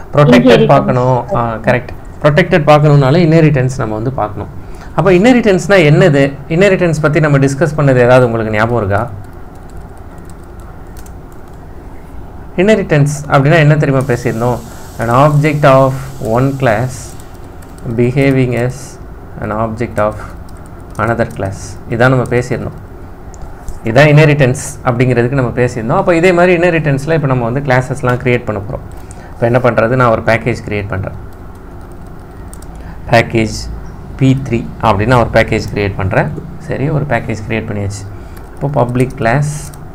Protected பார்க்கணும். Correct. Protected பார்க்கணுன்னாலே inheritance நம்ம வந்து பார்க்கணும். அப்போ இன்ஹெரிட்டன்ஸ்னால் என்னது? இன்ஹெரிட்டன்ஸ் பற்றி நம்ம டிஸ்கஸ் பண்ணது ஏதாவது உங்களுக்கு ஞாபகம் இருக்கா? இன்ஹெரிட்டன்ஸ் அப்படின்னா என்ன தெரியுமா பேசியிருந்தோம்? an object of one class behaving as an object of another class. இதான் நம்ம பேசியிருந்தோம். இதான் இன்ஹெரிட்டன்ஸ் அப்படிங்கிறதுக்கு நம்ம பேசியிருந்தோம். அப்போ இதே மாதிரி இன்ஹெரிட்டன்ஸில் இப்போ நம்ம வந்து கிளாஸஸ்லாம் க்ரியேட் பண்ண போகிறோம். இப்போ என்ன பண்ணுறது, நான் ஒரு பேக்கேஜ் க்ரியேட் பண்ணுறேன். பேக்கேஜ் P3 அப்படின்னு நான் ஒரு பேக்கேஜ் க்ரியேட் பண்ணுறேன். சரி, ஒரு பேக்கேஜ் க்ரியேட் பண்ணியாச்சு. இப்போ பப்ளிக் கிளாஸ்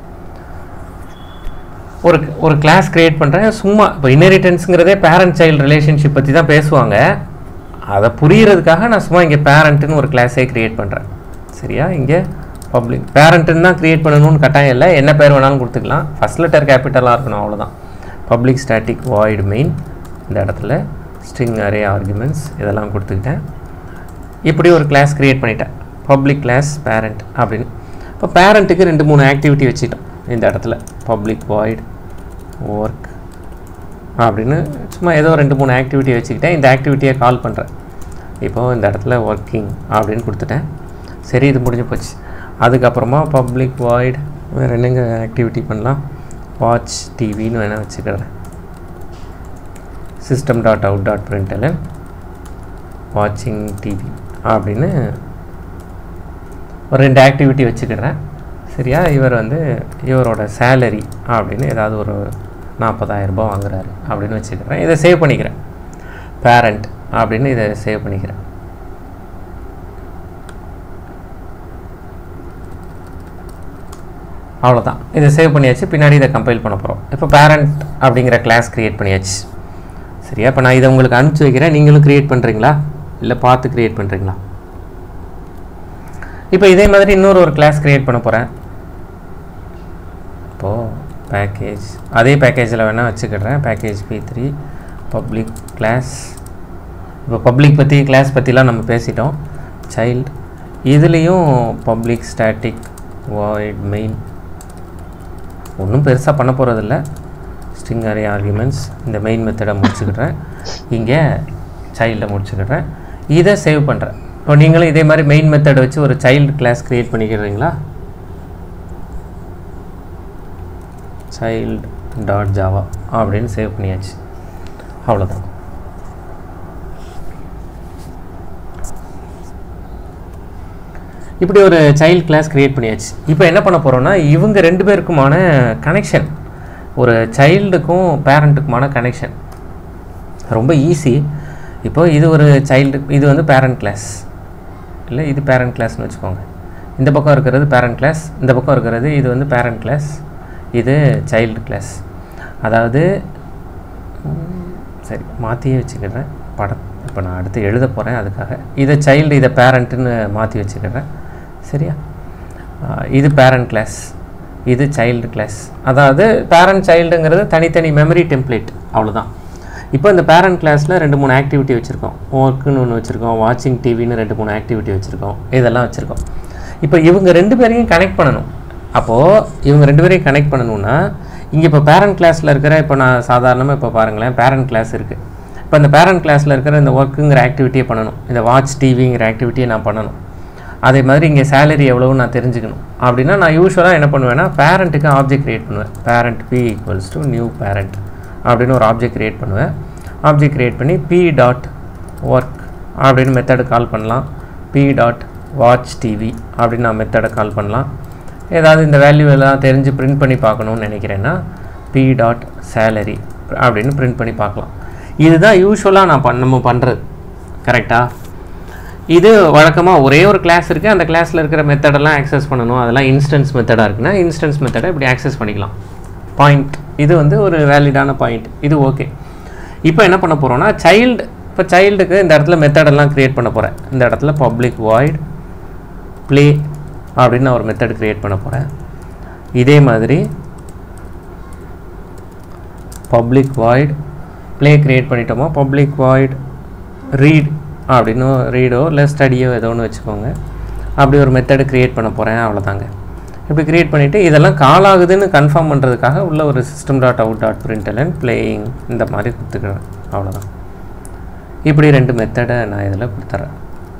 ஒரு கிளாஸ் க்ரியேட் பண்ணுறேன். சும்மா இப்போ இன்ஹெரிட்டன்ஸுங்கிறதே பேரண்ட் சைல்டு ரிலேஷன்ஷிப் பற்றி தான் பேசுவாங்க. அதை புரிகிறதுக்காக நான் சும்மா இங்கே பேரண்ட்டுன்னு ஒரு கிளாஸே க்ரியேட் பண்ணுறேன். சரியா? இங்கே பப்ளிக் பேரண்ட்டுன்னு தான் க்ரியேட் பண்ணணும்னு கட்டாயம் இல்லை, என்ன பேர் வேணாலும் கொடுத்துக்கலாம். ஃபஸ்ட் லெட்டர் கேபிட்டலாக இருக்கணும், அவ்வளோதான். பப்ளிக் ஸ்டாட்டிக் வாய்ட் மெயின், இந்த இடத்துல ஸ்ட்ரிங் அரே ஆர்குமெண்ட்ஸ் இதெல்லாம் கொடுத்துக்கிட்டேன். இப்படி ஒரு கிளாஸ் க்ரியேட் பண்ணிட்டேன், பப்ளிக் கிளாஸ் பேரண்ட் அப்படின்னு. இப்போ பேரண்ட்டுக்கு 2-3 ஆக்டிவிட்டி வச்சுட்டோம். இந்த இடத்துல பப்ளிக் வாய்ட் ஒர்க் அப்படின்னு சும்மா ஏதோ 2-3 ஆக்டிவிட்டி வச்சுக்கிட்டேன். இந்த ஆக்டிவிட்டியை கால் பண்ணுறேன். இப்போது இந்த இடத்துல ஒர்க்கிங் அப்படின்னு கொடுத்துட்டேன். சரி, இது முடிஞ்சு போச்சு. அதுக்கப்புறமா பப்ளிக் வாய்ட் வேறு என்னங்க ஆக்டிவிட்டி பண்ணலாம், வாட்ச் டிவின்னு வேணால் வச்சுக்கிறேன். system.out.println வாட்சிங் டிவி அப்படின்னு ஒரு 2 ஆக்டிவிட்டி வச்சுக்கிறேன். சரியா? இவர் வந்து இவரோட சேலரி அப்படின்னு ஏதாவது ஒரு 40,000 ரூபாய் வாங்குறாரு அப்படின்னு வச்சுக்கிறேன். இதை சேவ் பண்ணிக்கிறேன். பேரண்ட் அப்படின்னு இதை சேவ் பண்ணிக்கிறேன். அவ்வளோதான், இதை சேவ் பண்ணியாச்சு. பின்னாடி இதை கம்பைல் பண்ண போகிறோம். இப்போ பேரண்ட் அப்படிங்கிற கிளாஸ் க்ரியேட் பண்ணியாச்சு. சரியா? இப்போ நான் இதை உங்களுக்கு அனுப்பிச்சி வைக்கிறேன். நீங்களும் க்ரியேட் பண்ணுறீங்களா இல்லை பார்த்து க்ரியேட் பண்ணுறீங்களா? இப்போ இதே மாதிரி இன்னொரு கிளாஸ் க்ரியேட் பண்ண போகிறேன். இப்போது பேக்கேஜ் அதே பேக்கேஜில் வேணால் வச்சுக்கிடுறேன். Package P3 public class. இப்போ பப்ளிக் பற்றி கிளாஸ் பற்றிலாம் நம்ம பேசிட்டோம். சைல்டு இதுலேயும் பப்ளிக் ஸ்டாட்டிக் வாய்ட் மெயின். ஒன்றும் பெருசாக பண்ண போகிறதில்ல. ஸ்ட்ரிங் அரே ஆர்குமெண்ட்ஸ் இந்த மெயின் மெத்தடை முடிச்சுக்கிடுறேன். இங்கே சைல்டை முடிச்சுக்கிடுறேன். இதை சேவ் பண்ணுறேன். இப்போ நீங்களும் இதே மாதிரி மெயின் மெத்தடை வச்சு ஒரு சைல்டு கிளாஸ் க்ரியேட் பண்ணிக்கிறீங்களா? child.java அப்படின்னு சேவ் பண்ணியாச்சு. அவ்வளோதான். இப்படி ஒரு சைல்டு கிளாஸ் க்ரியேட் பண்ணியாச்சு. இப்போ என்ன பண்ண போகிறோம்னா, இவங்க 2 பேருக்குமான கனெக்ஷன், ஒரு சைல்டுக்கும் பேரண்ட்டுக்குமான கனெக்ஷன் ரொம்ப ஈஸி. இப்போது இது ஒரு சைல்டு, இது வந்து பேரண்ட் கிளாஸ் இல்லை, இது பேரண்ட் கிளாஸ்னு வச்சுக்கோங்க. இந்த பக்கம் இருக்கிறது பேரண்ட் கிளாஸ், இந்த பக்கம் இருக்கிறது இது வந்து பேரண்ட் கிளாஸ், இது சைல்டு கிளாஸ். அதாவது சரி மாற்றியே வச்சுக்கிறேன் படம். இப்போ நான் அடுத்து எழுத போகிறேன், அதுக்காக இதை சைல்டு இதை பேரண்ட்டுன்னு மாற்றி வச்சுக்கிறேன். சரியா? இது பேரண்ட் கிளாஸ், இது சைல்டு கிளாஸ். அதாவது பேரண்ட் சைல்டுங்கிறது தனித்தனி மெமரி டெம்ப்ளேட், அவ்வளோதான். இப்போ இந்த பேரண்ட் கிளாஸில் 2-3 ஆக்டிவிட்டி வச்சுருக்கோம். ஒர்க்குன்னு ஒன்று வச்சுருக்கோம், வாட்சிங் டிவின்னு 2-3 ஆக்டிவிட்டி வச்சுருக்கோம், இதெல்லாம் வச்சுருக்கோம். இப்போ இவங்க 2 பேரையும் கனெக்ட் பண்ணணும். அப்போது இவங்க 2 பேரையும் கனெக்ட் பண்ணணுன்னா இங்கே இப்போ பேரண்ட் கிளாஸில் இருக்கிற, இப்போ நான் சாதாரணமாக இப்போ பாருங்களேன், பேரண்ட் கிளாஸ் இருக்குது. இப்போ இந்த பேரண்ட் கிளாஸில் இருக்கிற இந்த ஒர்க்குங்கிற ஆக்டிவிட்டியை பண்ணணும், இந்த வாட்ச் டிவிங்கிற ஆக்டிவிட்டியை நான் பண்ணணும். அதே மாதிரி இங்கே சேலரி எவ்வளவு நான் தெரிஞ்சுக்கணும். அப்படின்னா நான் யூஸ்வலாக என்ன பண்ணுவேன்னா, பேரண்ட்டுக்கு ஆப்ஜெக்ட் க்ரியேட் பண்ணுவேன். பேரண்ட் P = நியூ பேரண்ட் அப்படின்னு ஒரு ஆப்ஜெக்ட் க்ரியேட் பண்ணுவேன். ஆப்ஜெக்ட் க்ரியேட் பண்ணி P.work அப்படின்னு மெத்தடை கால் பண்ணலாம். P.watch TV அப்படின்னு நான் மெத்தடை கால் பண்ணலாம். ஏதாவது இந்த வேல்யூ எல்லாம் தெரிஞ்சு பிரிண்ட் பண்ணி பார்க்கணுன்னு நினைக்கிறேன்னா P.salary அப்படின்னு பிரிண்ட் பண்ணி பார்க்கலாம். இதுதான் யூஸ்வலாக நம்ம பண்ணுறது. கரெக்டாக? இது வழக்கமாக ஒரே ஒரு கிளாஸ் இருக்குது, அந்த கிளாஸில் இருக்கிற மெத்தடெல்லாம் ஆக்சஸ் பண்ணணும். அதெல்லாம் இன்ஸ்டன்ஸ் மெத்தடாக இருக்குன்னா இன்ஸ்டன்ஸ் மெத்தடை இப்படி ஆக்சஸ் பண்ணிக்கலாம். பாயிண்ட் இது வந்து ஒரு வேலிடான பாயிண்ட், இது ஓகே. இப்போ என்ன பண்ண போகிறோன்னா, இப்போ சைல்டுக்கு இந்த இடத்துல மெத்தடெல்லாம் க்ரியேட் பண்ண போகிறேன். இந்த இடத்துல பப்ளிக் வாய்ட் ப்ளே அப்படின்னு நான் ஒரு மெத்தட் க்ரியேட் பண்ண போகிறேன். இதே மாதிரி பப்ளிக் வாய்ட் ப்ளே க்ரியேட் பண்ணிட்டோமா, பப்ளிக் வாய்ட் ரீட் அப்படின்னு ரீடோ இல்லை ஸ்டடியோ ஏதோ ஒன்று வச்சுக்கோங்க. அப்படி ஒரு மெத்தடு க்ரியேட் பண்ண போகிறேன், அவ்வளோதாங்க. இப்படி க்ரியேட் பண்ணிவிட்டு இதெல்லாம் கால் ஆகுதுன்னு கன்ஃபார்ம் பண்ணுறதுக்காக உள்ள ஒரு system.out.println playing இந்த மாதிரி கொடுத்துக்கிறேன். அவ்வளோதான். இப்படி 2 மெத்தடை நான் இதில் கொடுத்துட்றேன்.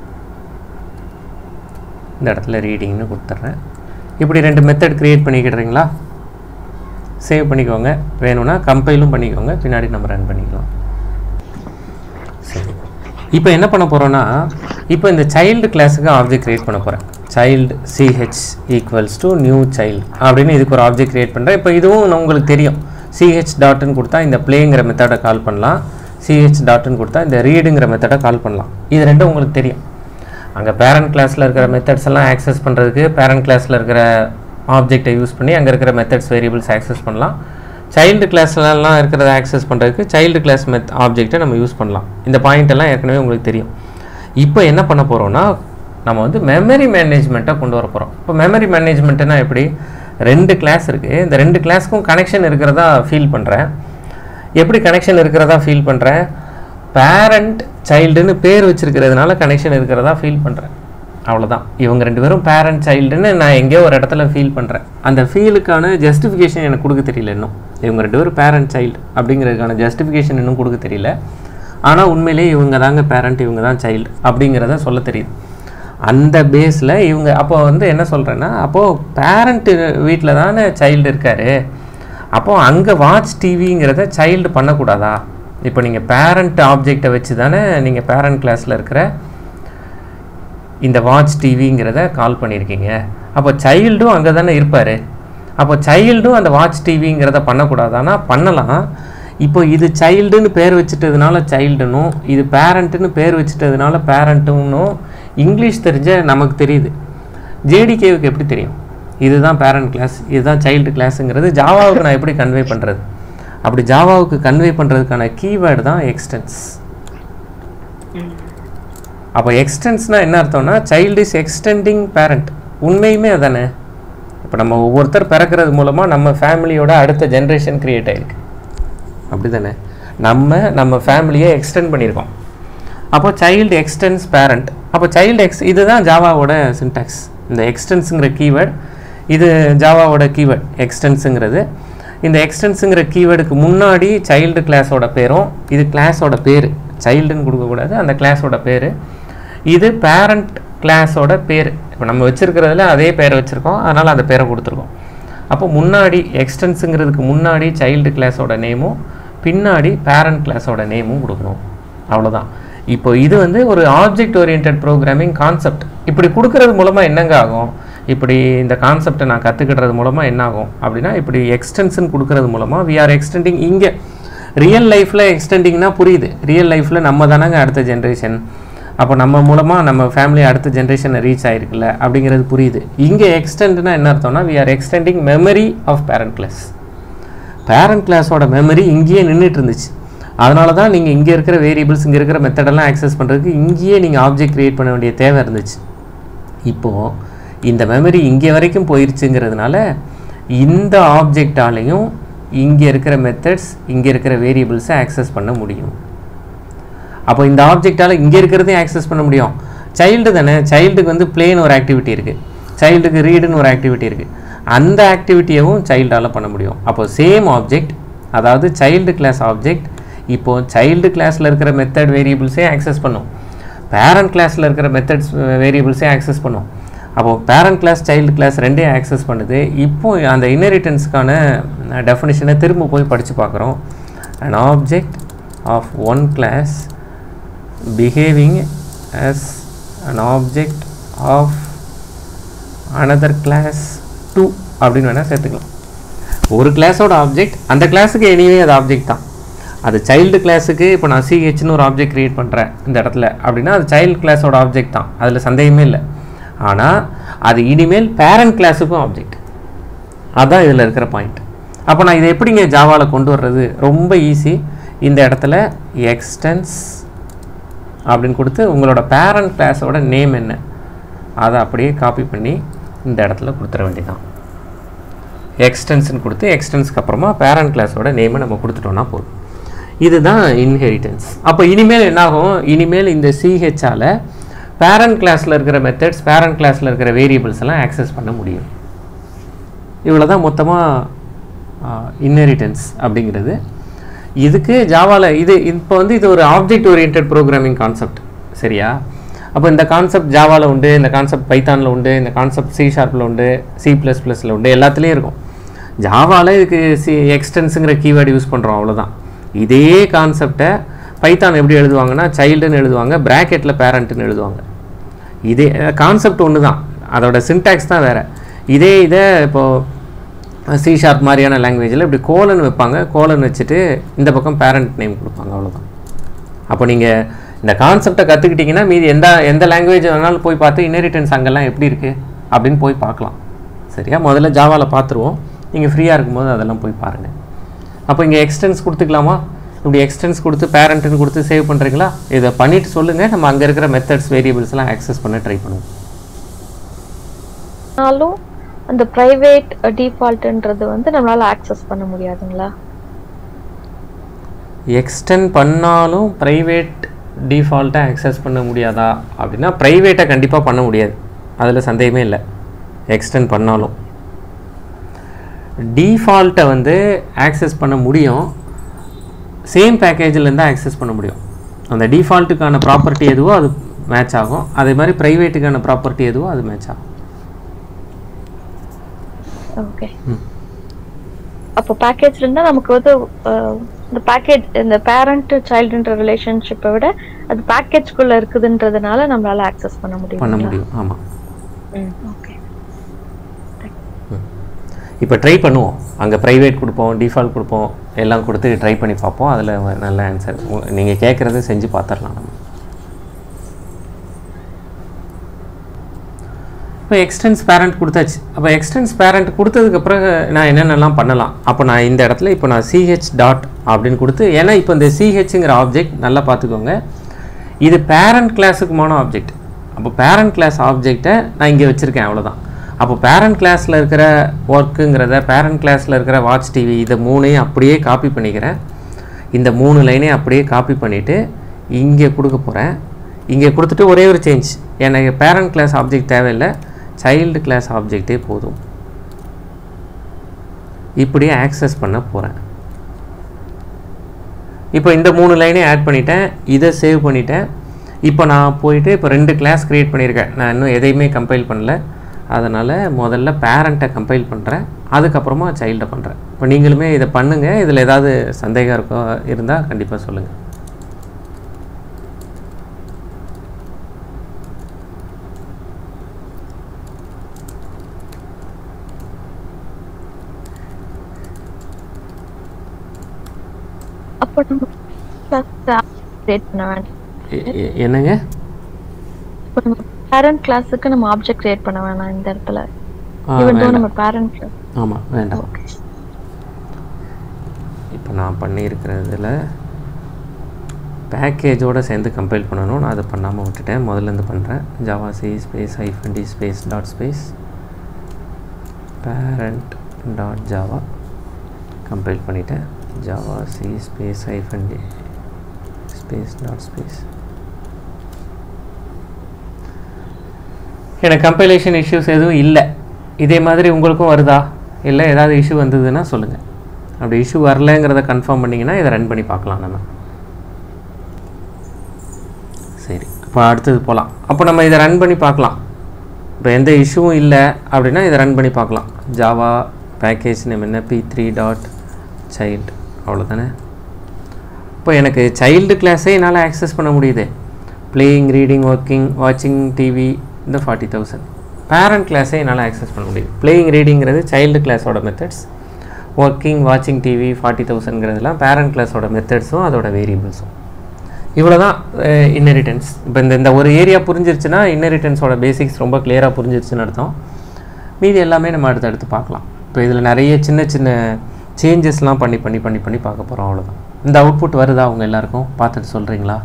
இந்த இடத்துல ரீடிங்னு கொடுத்துட்றேன். இப்படி 2 மெத்தட் க்ரியேட் பண்ணிக்கிடுறீங்களா? சேவ் பண்ணிக்கோங்க. வேணும்னா கம்பைலும் பண்ணிக்கோங்க, பின்னாடி நம்ம ரன் பண்ணிக்கலாம். சரி, இப்போ என்ன பண்ண போகிறோன்னா, இப்போ இந்த சைல்டு கிளாஸுக்கு ஆப்ஜெக்ட் க்ரியேட் பண்ண போகிறேன். Child CH equals to new child அப்படின்னு இதுக்கு ஒரு ஆப்ஜெக்ட் க்ரியேட் பண்ணுறேன். இப்போ இதுவும் உங்களுக்கு தெரியும். CH டாட்டுன்னு கொடுத்தா இந்த ப்ளேங்கிற மெத்தடை கால் பண்ணலாம். CH டாட்டுன்னு கொடுத்தா இந்த ரீடுங்கிற மெத்தடை கால் பண்ணலாம். இது ரெண்டும் உங்களுக்கு தெரியும். அங்கே பேரண்ட் கிளாஸில் இருக்கிற மெத்தட்ஸ் எல்லாம் ஆக்சஸ் பண்ணுறதுக்கு பேரண்ட் கிளாஸில் இருக்கிற ஆப்ஜெக்டை யூஸ் பண்ணி அங்கே இருக்கிற மெத்தட்ஸ் வேரியபிள்ஸ் ஆக்சஸ் பண்ணலாம். சைல்டு கிளாஸ்லலாம் இருக்கிறத ஆக்சஸ் பண்ணுறதுக்கு சைல்டு கிளாஸ் ஆப்ஜெக்டை நம்ம யூஸ் பண்ணலாம். இந்த பாயிண்ட் எல்லாம் ஏற்கனவே உங்களுக்கு தெரியும். இப்போ என்ன பண்ண போகிறோம்னா, நம்ம வந்து மெமரி மேனேஜ்மெண்ட்டை கொண்டு வர போகிறோம். இப்போ மெமரி மேனேஜ்மெண்ட்டுனா எப்படி? 2 கிளாஸ் இருக்குது. இந்த 2 கிளாஸுக்கும் கனெக்ஷன் இருக்கிறதா ஃபீல் பண்ணுறேன். எப்படி கனெக்ஷன் இருக்கிறதா ஃபீல் பண்ணுறேன்? பேரண்ட் சைல்டுன்னு பேர் வச்சுருக்கிறதுனால கனெக்ஷன் இருக்கிறதா ஃபீல் பண்ணுறேன். அவ்வளோதான். இவங்க 2 பேரும் பேரண்ட் சைல்டுன்னு நான் எங்கேயோ ஒரு இடத்துல ஃபீல் பண்ணுறேன். அந்த ஃபீலுக்கான ஜஸ்டிஃபிகேஷன் எனக்கு கொடுக்க தெரியல இன்னும். இவங்க 2 பேரும் பேரண்ட் சைல்டு அப்படிங்கிறதுக்கான ஜஸ்டிஃபிகேஷன் இன்னும் கொடுக்க தெரியல. ஆனால் உண்மையிலேயே இவங்க தாங்க பேரண்ட், இவங்க தான் சைல்டு அப்படிங்கிறத சொல்ல தெரியுது. அந்த பேஸில் இவங்க அப்போ வந்து என்ன சொல்கிறேன்னா, அப்போது பேரண்ட்டு வீட்டில் தானே சைல்டு இருக்கார், அப்போது அங்கே வாட்ச் டிவிங்கிறத சைல்டு பண்ணக்கூடாதா? இப்போ நீங்கள் பேரண்ட் ஆப்ஜெக்டை வச்சு தானே நீங்கள் பேரண்ட் கிளாஸில் இருக்கிற இந்த வாட்ச் டிவிங்கிறத கால் பண்ணியிருக்கீங்க. அப்போ சைல்டும் அங்கே தானே இருப்பார். அப்போ சைல்டும் அந்த வாட்ச் டிவிங்கிறத பண்ணக்கூடாதானா? பண்ணலாம். இப்போ இது சைல்டுன்னு பேர் வச்சுட்டதுனால சைல்டுனும், இது பேரண்ட்டுன்னு பேர் வச்சுட்டதுனால பேரண்ட்டுன்னும் இங்கிலீஷ் தெரிஞ்ச நமக்கு தெரியுது. ஜேடிகேவுக்கு எப்படி தெரியும் இதுதான் பேரண்ட் கிளாஸ், இதுதான் சைல்டு கிளாஸுங்கிறது? ஜாவாவுக்கு நான் எப்படி கன்வே பண்ணுறது? அப்படி ஜாவாவுக்கு கன்வே பண்ணுறதுக்கான கீவேர்டு தான் எக்ஸ்டென்ஸ். அப்போ எக்ஸ்டென்ஸ்னால் என்ன அர்த்தம்னா, சைல்டு இஸ் எக்ஸ்டெண்டிங் பேரண்ட். உண்மையுமே அதானே? இப்போ நம்ம ஒவ்வொருத்தர் பிறக்கிறது மூலமாக நம்ம ஃபேமிலியோட அடுத்த ஜென்ரேஷன் க்ரியேட் ஆகிருக்கு. அப்படி தானே? நம்ம ஃபேமிலியை எக்ஸ்டெண்ட் பண்ணியிருக்கோம். அப்போ சைல்டு எக்ஸ்டென்ஸ் பேரண்ட். அப்போ சைல்டு இதுதான் ஜாவாவோட சின்டாக்ஸ். இந்த எக்ஸ்டென்ஸுங்கிற கீவேர்டு இது ஜாவாவோட கீவேர்டு எக்ஸ்டென்ஸுங்கிறது. இந்த எக்ஸ்டென்ஸுங்கிற கீவேர்டுக்கு முன்னாடி சைல்டு கிளாஸோட பேரும், இது கிளாஸோட பேர், சைல்டுன்னு கொடுக்கக்கூடாது, அந்த கிளாஸோட பேர். இது பேரண்ட் கிளாஸோட பேர். இப்போ நம்ம வச்சுருக்கிறதுல அதே பேரை வச்சுருக்கோம், அதனால் அந்த பேரை கொடுத்துருக்கோம். அப்போ முன்னாடி எக்ஸ்டென்ஸுங்கிறதுக்கு முன்னாடி சைல்டு கிளாஸோட நேமும் பின்னாடி பேரண்ட் கிளாஸோட நேமும் கொடுக்கணும். அவ்வளோதான். இப்போ இது வந்து ஒரு ஆப்ஜெக்ட் ஓரியன்டட் ப்ரோக்ராமிங் கான்செப்ட். இப்படி கொடுக்கறது மூலமாக என்னங்க ஆகும்? இப்படி இந்த கான்செப்டை நான் கற்றுக்கிடுறது மூலமாக என்ன ஆகும் அப்படின்னா, இப்படி எக்ஸ்டென்ஷன் கொடுக்கறது மூலமாக வி ஆர் எக்ஸ்டெண்டிங். இங்கே ரியல் லைஃப்பில் எக்ஸ்டெண்டிங்னா புரியுது. ரியல் லைஃப்பில் நம்ம தானங்க அடுத்த ஜென்ரேஷன், அப்போ நம்ம மூலமாக நம்ம ஃபேமிலி அடுத்த ஜென்ரேஷனை ரீச் ஆகிருக்குல்ல அப்படிங்கிறது புரியுது. இங்கே எக்ஸ்டெண்ட்னா என்ன அர்த்தம்னா, we are extending memory of parent class. Parent கிளாஸோட மெமரி இங்கேயே நின்றுட்டு இருந்துச்சு. அதனால தான் நீங்கள் இங்கே இருக்கிற வேரியபிள்ஸ், இங்கே இருக்கிற மெத்தடெல்லாம் ஆக்சஸ் பண்ணுறதுக்கு இங்கேயே நீங்கள் ஆப்ஜெக்ட் க்ரியேட் பண்ண வேண்டிய தேவை இருந்துச்சு. இப்போது இந்த மெமரி இங்கே வரைக்கும் போயிடுச்சுங்கிறதுனால இந்த ஆப்ஜெக்டாலையும் இங்கே இருக்கிற மெத்தட்ஸ், இங்கே இருக்கிற வேரியபிள்ஸை ஆக்சஸ் பண்ண முடியும். அப்போ இந்த ஆப்ஜெக்டால் இங்கே இருக்கிறதையும் ஆக்சஸ் பண்ண முடியும். சைல்டு தானே, சைல்டுக்கு வந்து பிளேன்னு ஒரு ஆக்டிவிட்டி இருக்குது, சைல்டுக்கு ரீடுன்னு ஒரு ஆக்டிவிட்டி இருக்குது. அந்த ஆக்டிவிட்டியவும் சைல்டால் பண்ண முடியும். அப்போ சேம் ஆப்ஜெக்ட், அதாவது சைல்டு கிளாஸ் ஆப்ஜெக்ட் இப்போது சைல்டு கிளாஸில் இருக்கிற மெத்தட் வேரியபிள்ஸே ஆக்சஸ் பண்ணும், பேரண்ட் கிளாஸில் இருக்கிற மெத்தட்ஸ் வேரியபிள்ஸே ஆக்சஸ் பண்ணும். அப்போது பேரண்ட் கிளாஸ் சைல்டு கிளாஸ் ரெண்டையும் ஆக்சஸ் பண்ணுது. இப்போது அந்த இன்ஹெரிட்டன்ஸ்க்கான டெஃபினிஷனை திரும்ப போய் படித்து பார்க்குறோம். an object of one class behaving as an object of another class 2 அப்படின்னு வேணால் சேர்த்துக்கலாம். ஒரு கிளாஸோட ஆப்ஜெக்ட், அந்த கிளாஸுக்கு எனிவே அது ஆப்ஜெக்ட் தான். அது சைல்டு கிளாஸுக்கு இப்போ நான் CHன்னு ஒரு ஆப்ஜெக்ட் க்ரியேட் பண்ணுறேன் இந்த இடத்துல அப்படின்னா அது சைல்டு கிளாஸோட ஆப்ஜெக்ட் தான், அதில் சந்தேகமே இல்லை. ஆனால் அது இனிமேல் பேரண்ட் கிளாஸுக்கும் ஆப்ஜெக்ட். அதுதான் இதில் இருக்கிற பாயிண்ட். அப்போ நான் இதை எப்படிங்க ஜாவாவில் கொண்டு வர்றது? ரொம்ப ஈஸி. இந்த இடத்துல எக்ஸ்டென்ஸ் அப்படின்னு கொடுத்து உங்களோட பேரண்ட் கிளாஸோட நேம் என்ன அதை அப்படியே காப்பி பண்ணி இந்த இடத்துல கொடுத்துட வேண்டியதான். எக்ஸ்டென்ஷன் கொடுத்து எக்ஸ்டென்ஸ்க்கு அப்புறமா பேரண்ட் கிளாஸோட நேமை நம்ம கொடுத்துட்டோம்னா போதும். இதுதான் இன்ஹெரிட்டன்ஸ். அப்போ இனிமேல் என்னாகும்? இனிமேல் இந்த CHஆல் பேரண்ட் கிளாஸில் இருக்கிற மெத்தட்ஸ், பேரண்ட் கிளாஸில் இருக்கிற வேரியபிள்ஸ் எல்லாம் ஆக்சஸ் பண்ண முடியும். இவ்வளோ தான் மொத்தமாக இன்ஹெரிட்டன்ஸ் அப்படிங்கிறது. இதுக்கு ஜாவாவில் இப்போ வந்து இது ஒரு ஆப்ஜெக்ட் ஓரியன்டட் ப்ரோக்ராமிங் கான்செப்ட், சரியா? அப்போ இந்த கான்செப்ட் ஜாவாவில் உண்டு, இந்த கான்செப்ட் பைத்தானில் உண்டு, இந்த கான்செப்ட் C# உண்டு, C++ல் உண்டு, எல்லாத்துலேயும் இருக்கும். ஜாவாவில் இதுக்கு எக்ஸ்டென்ஸுங்கிற கீவேர்டு யூஸ் பண்ணுறோம், அவ்வளோதான். இதே கான்செப்டை பைத்தான் எப்படி எழுதுவாங்கன்னா சைல்டுன்னு எழுதுவாங்க, ப்ராக்கெட்டில் பேரண்ட்டுன்னு எழுதுவாங்க. இதே கான்செப்ட் ஒன்று தான், அதோட சின்டாக்ஸ் தான் வேறு. இதை இப்போது C# மாதிரியான லாங்குவேஜில் இப்படி கோலன் வைப்பாங்க, கோலன் வச்சுட்டு இந்த பக்கம் பேரண்ட் நேம் கொடுப்பாங்க, அவ்வளோதான். அப்போ நீங்கள் இந்த கான்செப்டை கற்றுக்கிட்டிங்கன்னா மீதி எந்த லாங்குவேஜ் வேணாலும் போய் பார்த்து இன்ஹெரிட்டன்ஸ் அங்கெல்லாம் எப்படி இருக்குது அப்படின்னு போய் பார்க்கலாம், சரியா? முதல்ல ஜாவாவில் பார்த்துருவோம், நீங்கள் ஃப்ரீயாக இருக்கும்போது அதெல்லாம் போய் பாருங்கள். அப்போ இங்கே எக்ஸ்டென்ஸ் கொடுத்துக்கலாமா? இப்படி எக்ஸ்டென்ஸ் கொடுத்து பேரண்ட்டுன்னு கொடுத்து சேவ் பண்ணுறீங்களா? இதை பண்ணிவிட்டு சொல்லுங்கள், நம்ம அங்கே இருக்கிற மெத்தட்ஸ் வேரியபிள்ஸ்லாம் ஆக்சஸ் பண்ண ட்ரை பண்ணுவோம். ஆனாலும் அந்த பிரைவேட் டிஃபால்ட்ன்றது வந்து நம்மளால ஆக்சஸ் பண்ண முடியாதுங்களா? எக்ஸ்டெண்ட் பண்ணாலும் ப்ரைவேட் டிஃபால்ட்டை ஆக்சஸ் பண்ண முடியாதா அப்படின்னா ப்ரைவேட்டை கண்டிப்பாக பண்ண முடியாது, அதில் சந்தேகமே இல்லை. எக்ஸ்டெண்ட் பண்ணாலும் டிஃபால்ட்டை வந்து ஆக்சஸ் பண்ண முடியும், சேம் பேக்கேஜிலேருந்து ஆக்சஸ் பண்ண முடியும். அந்த டிஃபால்ட்டுக்கான ப்ராப்பர்ட்டி எதுவோ அது மேட்ச் ஆகும், அதே மாதிரி ப்ரைவேட்டுக்கான ப்ராப்பர்ட்டி எதுவோ அது மேட்ச் ஆகும். ஓகே, அப்போ பேக்கேஜ் இருந்தால் நமக்கு வந்து இந்த பேக்கேஜ் இந்த பேரண்ட் சைல்டுன்ற ரிலேஷன்ஷிப்பை விட அது பேக்கேஜ்குள்ள இருக்குதுன்றதுனால நம்மளால ஆக்சஸ் பண்ண முடியும். ஆமாம். ஓகே, இப்போ ட்ரை பண்ணுவோம், அங்கே ப்ரைவேட் கொடுப்போம், டிஃபால்ட் கொடுப்போம், எல்லாம் கொடுத்து ட்ரை பண்ணி பார்ப்போம். அதில் நல்ல ஆன்சர் நீங்கள் கேட்குறத செஞ்சு பார்த்துடலாம் நம்ம. இப்போ எக்ஸ்டென்ஸ் பேரண்ட் கொடுத்தாச்சு. அப்போ எக்ஸ்டென்ஸ் பேரண்ட் கொடுத்ததுக்கு பிறகு நான் என்னென்னலாம் பண்ணலாம்? அப்போ நான் இந்த இடத்துல இப்போ நான் CH டாட் அப்படின்னு கொடுத்து, ஏன்னா இப்போ இந்த CHங்கிற ஆப்ஜெக்ட் நல்லா பார்த்துக்கோங்க, இது பேரண்ட் கிளாஸுக்குமான ஆப்ஜெக்ட். அப்போ பேரண்ட் கிளாஸ் ஆப்ஜெக்டை நான் இங்கே வச்சுருக்கேன், அவ்வளோதான். அப்போ பேரண்ட் கிளாஸில் இருக்கிற ஒர்க்குங்கிறத, பேரண்ட் கிளாஸில் இருக்கிற வாட்ச் டிவி, இதை மூணையும் அப்படியே காப்பி பண்ணிக்கிறேன். இந்த 3 லைனையும் அப்படியே காப்பி பண்ணிவிட்டு இங்கே கொடுக்க போகிறேன். இங்கே கொடுத்துட்டு ஒரே ஒரு சேஞ்ச், எனக்கு பேரண்ட் கிளாஸ் ஆப்ஜெக்ட் தேவையில்லை, சைல்டு கிளாஸ் ஆப்ஜெக்டே போதும். இப்படியே ஆக்சஸ் பண்ண போகிறேன். இப்போ இந்த 3 லைனையும் ஆட் பண்ணிட்டேன், இதை சேவ் பண்ணிட்டேன். இப்போ நான் போயிட்டு இப்போ 2 கிளாஸ் க்ரியேட் பண்ணியிருக்கேன், நான் இன்னும் எதையுமே கம்பைல் பண்ணல. அதனால் முதல்ல பேரண்ட்டை கம்பைல் பண்ணுறேன், அதுக்கப்புறமா சைல்டை பண்ணுறேன். இப்போ நீங்களுமே இதை பண்ணுங்கள், இதில் ஏதாவது சந்தேகம் இருந்தால் கண்டிப்பாக சொல்லுங்கள். என்னங்க? பேரண்ட் கிளாஸுக்கு நம்ம ஆப்ஜெக்ட் கிரியேட் பண்ண வேணாம் இந்த இடத்துல. நம்ம பேரண்ட் கிளாஸ் ஆமா வேண்டாம். இப்போ நான் பண்ணியிருக்கிறதுல பேக்கேஜோட சேர்ந்து கம்பைல் பண்ணணும், நான் அதை பண்ணாமல் விட்டுட்டேன், முதல்ல இருந்து பண்ணுறேன். Java C space -d space dot space parent dot Java compile பண்ணிட்டேன். Java C space -d space dot space. எனக்கு கம்பைலேஷன் இஷ்யூஸ் எதுவும் இல்லை. இதே மாதிரி உங்களுக்கும் வருதா? இல்லை ஏதாவது இஷ்யூ வந்ததுன்னா சொல்லுங்கள். அப்படி இஷ்யூ வரலைங்கிறத கன்ஃபார்ம் பண்ணிங்கன்னா இதை ரன் பண்ணி பார்க்கலாம் நம்ம. சரி, இப்போ அடுத்தது போகலாம். அப்போ நம்ம இதை ரன் பண்ணி பார்க்கலாம். இப்போ எந்த இஷ்யூவும் இல்லை அப்படின்னா இதை ரன் பண்ணி பார்க்கலாம். ஜாவா பேக்கேஜ் நேம் என்ன? p3 டாட் சைல்டு, அவ்வளோதானே. இப்போ எனக்கு சைல்டு கிளாஸே என்னால் ஆக்சஸ் பண்ண முடியுது. பிளேயிங், ரீடிங், ஒர்க்கிங், வாட்சிங் டிவி, இந்த 40,000 பேரண்ட் கிளாஸே என்னால் ஆக்சஸ் பண்ண முடியுது. பிளேயிங், ரீடிங்கிறது சைல்டு கிளாஸோட மெத்தட்ஸ், ஒர்க்கிங், வாட்சிங் டிவி, 40,000ங்கிறதுலாம் பேரண்ட் கிளாஸோட மெத்தட்ஸும் அதோட வேரியபிள்ஸும். இவ்வளோ தான் இன்ஹெரிட்டன்ஸ். இப்போ இந்த ஒரு ஏரியா புரிஞ்சிருச்சுன்னா இன்ஹெரிட்டன்ஸோட பேசிக்ஸ் ரொம்ப கிளியராக புரிஞ்சிருச்சுன்னு அர்த்தம். மீதி எல்லாமே நம்ம அடுத்தடுத்து பார்க்கலாம். இப்போ இதில் நிறைய சின்ன சின்ன சேஞ்சஸ்லாம் பண்ணி பண்ணி பண்ணி பண்ணி பார்க்க போகிறோம், அவ்வளோதான். இந்த அவுட்புட் வருதா அவங்க எல்லாருக்கும்? பார்த்துட்டு சொல்கிறீங்களா?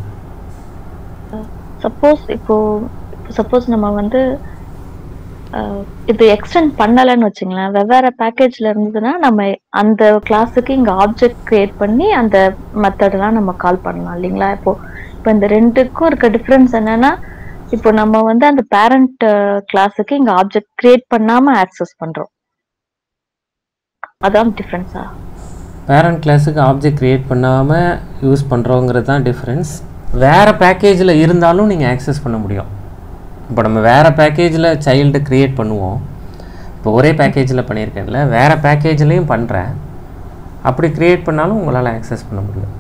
சப்போஸ் நம்ம வந்து இது எக்ஸ்டெண்ட் பண்ணலன்னு வச்சுங்களேன், வெவ்வேறு பேக்கேஜ்ல இருந்ததுன்னா நம்ம அந்த கிளாஸுக்கு இங்க ஆப்ஜெக்ட் கிரியேட் பண்ணி அந்த மெத்தடெல்லாம் நம்ம கால் பண்ணலாம் இல்லைங்களா? இப்போ இந்த ரெண்டுக்கும் இருக்க டிஃபரன்ஸ் என்னன்னா, இப்போ நம்ம வந்து அந்த பேரண்ட் கிளாஸுக்கு இங்க ஆப்ஜெக்ட் கிரியேட் பண்ணாம ஆக்சஸ் பண்றோம், அதான் டிஃபரன்ஸா? பேரண்ட் கிளாஸுக்கு ஆப்ஜெக்ட் க்ரியேட் பண்ணாமல் யூஸ் பண்ணுறோங்கிறது தான் டிஃப்ரென்ஸ். வேறு பேக்கேஜில் இருந்தாலும் நீங்கள் ஆக்சஸ் பண்ண முடியும். இப்போ நம்ம வேறு பேக்கேஜில் சைல்டு க்ரியேட் பண்ணுவோம். இப்போ ஒரே பேக்கேஜில் பண்ணியிருக்கேன்ல, வேறு பேக்கேஜ்லேயும் பண்ணுறேன். அப்படி க்ரியேட் பண்ணாலும் உங்களால் ஆக்சஸ் பண்ண முடியும்.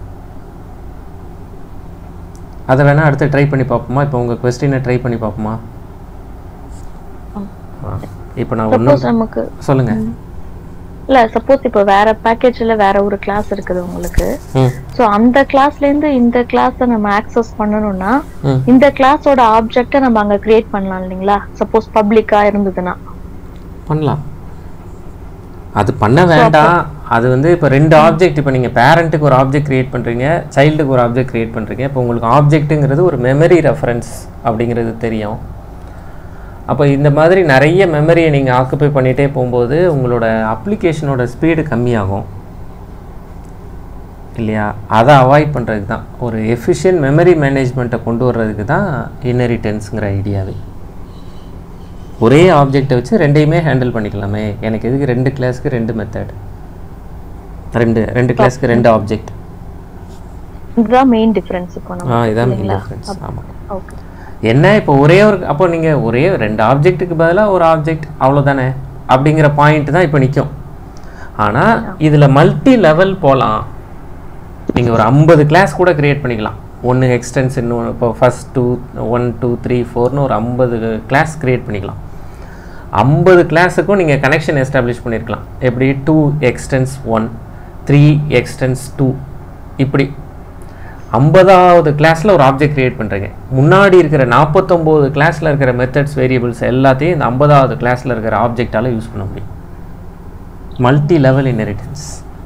அதை வேணால் அடுத்து ட்ரை பண்ணி பார்ப்போமா? இப்போ உங்கள் கொஸ்டினை ட்ரை பண்ணி பார்ப்போமா? இப்போ நான் நமக்கு சொல்லுங்கள். இல்ல சப்போஸ் இப்போ வேற பேக்கேஜ்ல வேற ஒரு கிளாஸ் இருக்குது உங்களுக்கு. சோ அந்த கிளாஸ்ல இருந்து இந்த கிளாஸை நம்ம ஆக்சஸ் பண்ணனும்னா இந்த கிளாஸோட ஆப்ஜெக்ட்டை நம்ம அங்க கிரியேட் பண்ணலாம் இல்லீங்களா? சப்போஸ் பப்ளிக்கா இருந்ததுன்னா பண்ணலாம். அது பண்ண வேண்டாம். அது வந்து இப்போ ரெண்டு ஆப்ஜெக்ட், இப்போ நீங்கள் பேரண்ட்டுக்கு ஒரு ஆப்ஜெக்ட் கிரியேட் பண்ணுறீங்க, சைல்டுக்கு ஒரு ஆப்ஜெக்ட் கிரியேட் பண்ணுறீங்க. இப்போ உங்களுக்கு ஆப்ஜெக்ட்டுங்கிறது ஒரு மெமரி ரெஃபரன்ஸ் அப்படிங்கிறது தெரியும். அப்போ இந்த மாதிரி நிறைய மெமரியை நீங்கள் ஆக்குப்பை பண்ணிகிட்டே போகும்போது உங்களோட அப்ளிகேஷனோட ஸ்பீடு கம்மியாகும் இல்லையா? அதை அவாய்ட் பண்ணுறதுக்கு தான், ஒரு எஃபிஷியன்ட் மெமரி மேனேஜ்மெண்ட்டை கொண்டு வர்றதுக்கு தான் இன்ஹெரிட்டன்ஸுங்கிற ஐடியாவே. ஒரே ஆப்ஜெக்டை வச்சு ரெண்டையுமே ஹேண்டில் பண்ணிக்கலாமே, எனக்கு எதுக்கு ரெண்டு கிளாஸ்க்கு ரெண்டு மெத்தட், ரெண்டு கிளாஸ்க்கு ரெண்டு ஆப்ஜெக்ட். இதுதான் மெயின் டிஃபரன்ஸ். இதான் மெயின் டிஃபரன்ஸ். ஆமாம். என்ன இப்போ ஒரே ஒரு, அப்போ நீங்கள் ஒரே ரெண்டு ஆப்ஜெக்ட்டுக்கு பதிலாக ஒரு ஆப்ஜெக்ட் அவ்வளோதானே அப்படிங்கிற பாயிண்ட் தான் இப்போ நிற்கும். ஆனால் இதில் மல்டி லெவல் போகலாம். நீங்கள் ஒரு 50 கிளாஸ் கூட க்ரியேட் பண்ணிக்கலாம். ஒன்று எக்ஸ்டென்ஸ், இன்னொன்று இப்போ ஃபஸ்ட் 1 2 3 4ன்னு ஒரு 50 கிளாஸ் க்ரியேட் பண்ணிக்கலாம். 50 கிளாஸுக்கும் நீங்கள் கனெக்ஷன் எஸ்டாப்ளிஷ் பண்ணியிருக்கலாம். எப்படி 2 எக்ஸ்டென்ஸ் 1 3 எக்ஸ்டென்ஸ் 2 இப்படி 50வது கிளாஸில் ஒரு ஆப்ஜெக்ட் க்ரியேட் பண்ணுறீங்க. முன்னாடி இருக்கிற 49 கிளாஸில் இருக்கிற மெத்தட்ஸ், வேரியபிள்ஸ் எல்லாத்தையும் இந்த 50வது கிளாஸில் இருக்கிற ஆப்ஜெக்டால் யூஸ் பண்ண முடியும். Multi level inheritance.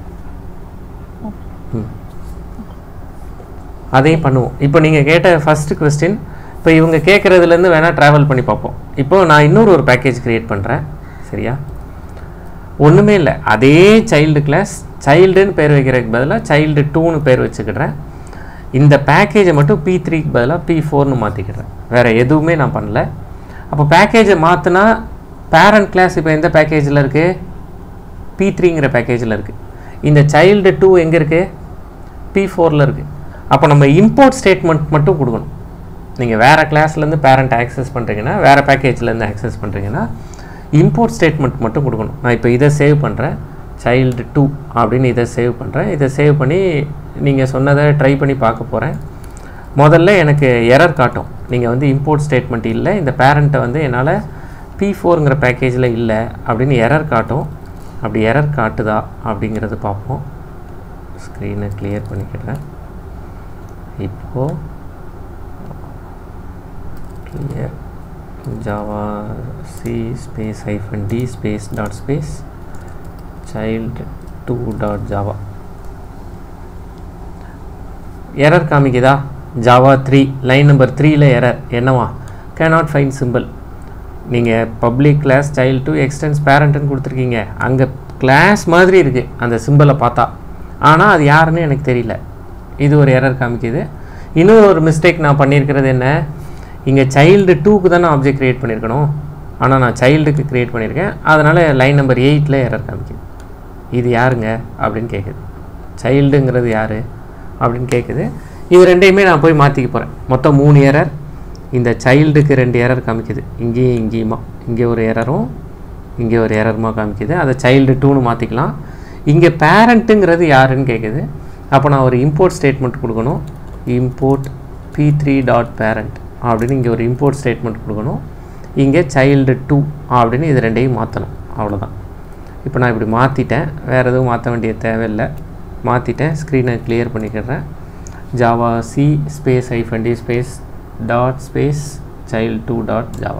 அதையும் பண்ணுவோம். இப்போ நீங்கள் கேட்ட ஃபஸ்ட்டு கொஸ்டின், இப்போ இவங்க கேட்குறதுலேருந்து வேணால் ட்ராவல் பண்ணி பார்ப்போம். இப்போது நான் இன்னொரு பேக்கேஜ் க்ரியேட் பண்ணுறேன். சரியா? ஒன்றுமே இல்லை, அதே சைல்டு கிளாஸ், சைல்டுன்னு பேர் வைக்கிறதுக்கு பதிலாக சைல்டு 2ன்னு பேர் வச்சுக்கிடுறேன். இந்த பேக்கேஜை மட்டும் P3க்கு பதிலாக P4ன்னு மாற்றிக்கிடுறேன். வேறு எதுவுமே நான் பண்ணல. அப்போ பேக்கேஜை மாற்றினா பேரண்ட் கிளாஸ் இப்போ எந்த பேக்கேஜில் இருக்குது? P3ங்கிற பேக்கேஜில் இருக்குது. இந்த சைல்டு 2 எங்கே இருக்குது? P4ல் இருக்குது. அப்போ நம்ம இம்போர்ட் ஸ்டேட்மெண்ட் மட்டும் கொடுக்கணும். நீங்கள் வேறு கிளாஸ்லேருந்து பேரண்ட் ஆக்சஸ் பண்ணுறீங்கன்னா, வேறு பேக்கேஜ்லேருந்து ஆக்சஸ் பண்ணுறீங்கன்னா இம்போர்ட் ஸ்டேட்மெண்ட் மட்டும் கொடுக்கணும். நான் இப்போ இதை சேவ் பண்ணுறேன், சைல்டு 2 அப்படின்னு இதை சேவ் பண்ணுறேன். இதை சேவ் பண்ணி நீங்கள் சொன்னதை ட்ரை பண்ணி பார்க்க போகிறேன். முதல்ல எனக்கு எரர் காட்டும். நீங்கள் வந்து இம்போர்ட் ஸ்டேட்மெண்ட் இல்லை, இந்த பேரண்ட்டை வந்து என்னால் P4ங்கிற பேக்கேஜில் இல்லை அப்படின்னு எரர் காட்டும். அப்படி எரர் காட்டுதா அப்படிங்கிறது பார்ப்போம். ஸ்க்ரீனை கிளியர் பண்ணிக்கிறேன். இப்போது clear Java C space -d space dot space child2.java. Error காமிக்குதா? ஜாவா 3 லைன் நம்பர் 3ல் எரர் என்னவா? cannot find symbol. நீங்கள் பப்ளிக் கிளாஸ் child2 எக்ஸ்டென்ஸ் பேரண்ட்டுன்னு கொடுத்துருக்கீங்க. அங்கே கிளாஸ் மாதிரி இருக்குது அந்த சிம்பிளை பார்த்தா, ஆனால் அது யாருன்னு எனக்கு தெரியல. இது ஒரு எரர் காமிக்குது. இன்னொரு ஒரு மிஸ்டேக் நான் பண்ணியிருக்கிறது என்ன, இங்கே சைல்டு 2க்கு தானே ஆப்ஜெக்ட் க்ரியேட் பண்ணியிருக்கணும், ஆனால் நான் சைல்டுக்கு க்ரியேட் பண்ணியிருக்கேன். அதனால் லைன் நம்பர் 8ல் எரர் காமிக்குது. இது யாருங்க அப்படின்னு கேட்குது. சைல்டுங்கிறது யார் அப்படின்னு கேட்குது. இது ரெண்டையுமே நான் போய் மாற்றிக்க போகிறேன். மொத்தம் 3 எரர். இந்த சைல்டுக்கு 2 எரர் காமிக்குது, இங்கேயும் இங்கேயுமா. இங்கே ஒரு எரரும் இங்கே ஒரு எரருமா காமிக்குது. அதை சைல்டு 2ன்னு மாற்றிக்கலாம். இங்கே பேரண்ட்டுங்கிறது யாருன்னு கேட்குது. அப்போ நான் ஒரு இம்போர்ட் ஸ்டேட்மெண்ட் கொடுக்கணும். இம்போர்ட் P3.parent அப்படின்னு இங்கே ஒரு இம்போர்ட் ஸ்டேட்மெண்ட் கொடுக்கணும். இங்கே சைல்டு 2 அப்படின்னு இது ரெண்டையும் மாற்றணும். அவ்வளோதான். இப்போ நான் இப்படி மாற்றிட்டேன், வேறு எதுவும் மாற்ற வேண்டிய தேவையில்லை. மாற்றிட்டேன். ஸ்க்ரீனை கிளியர் பண்ணிக்கிறேன். Java C space -d space dot space child2.java.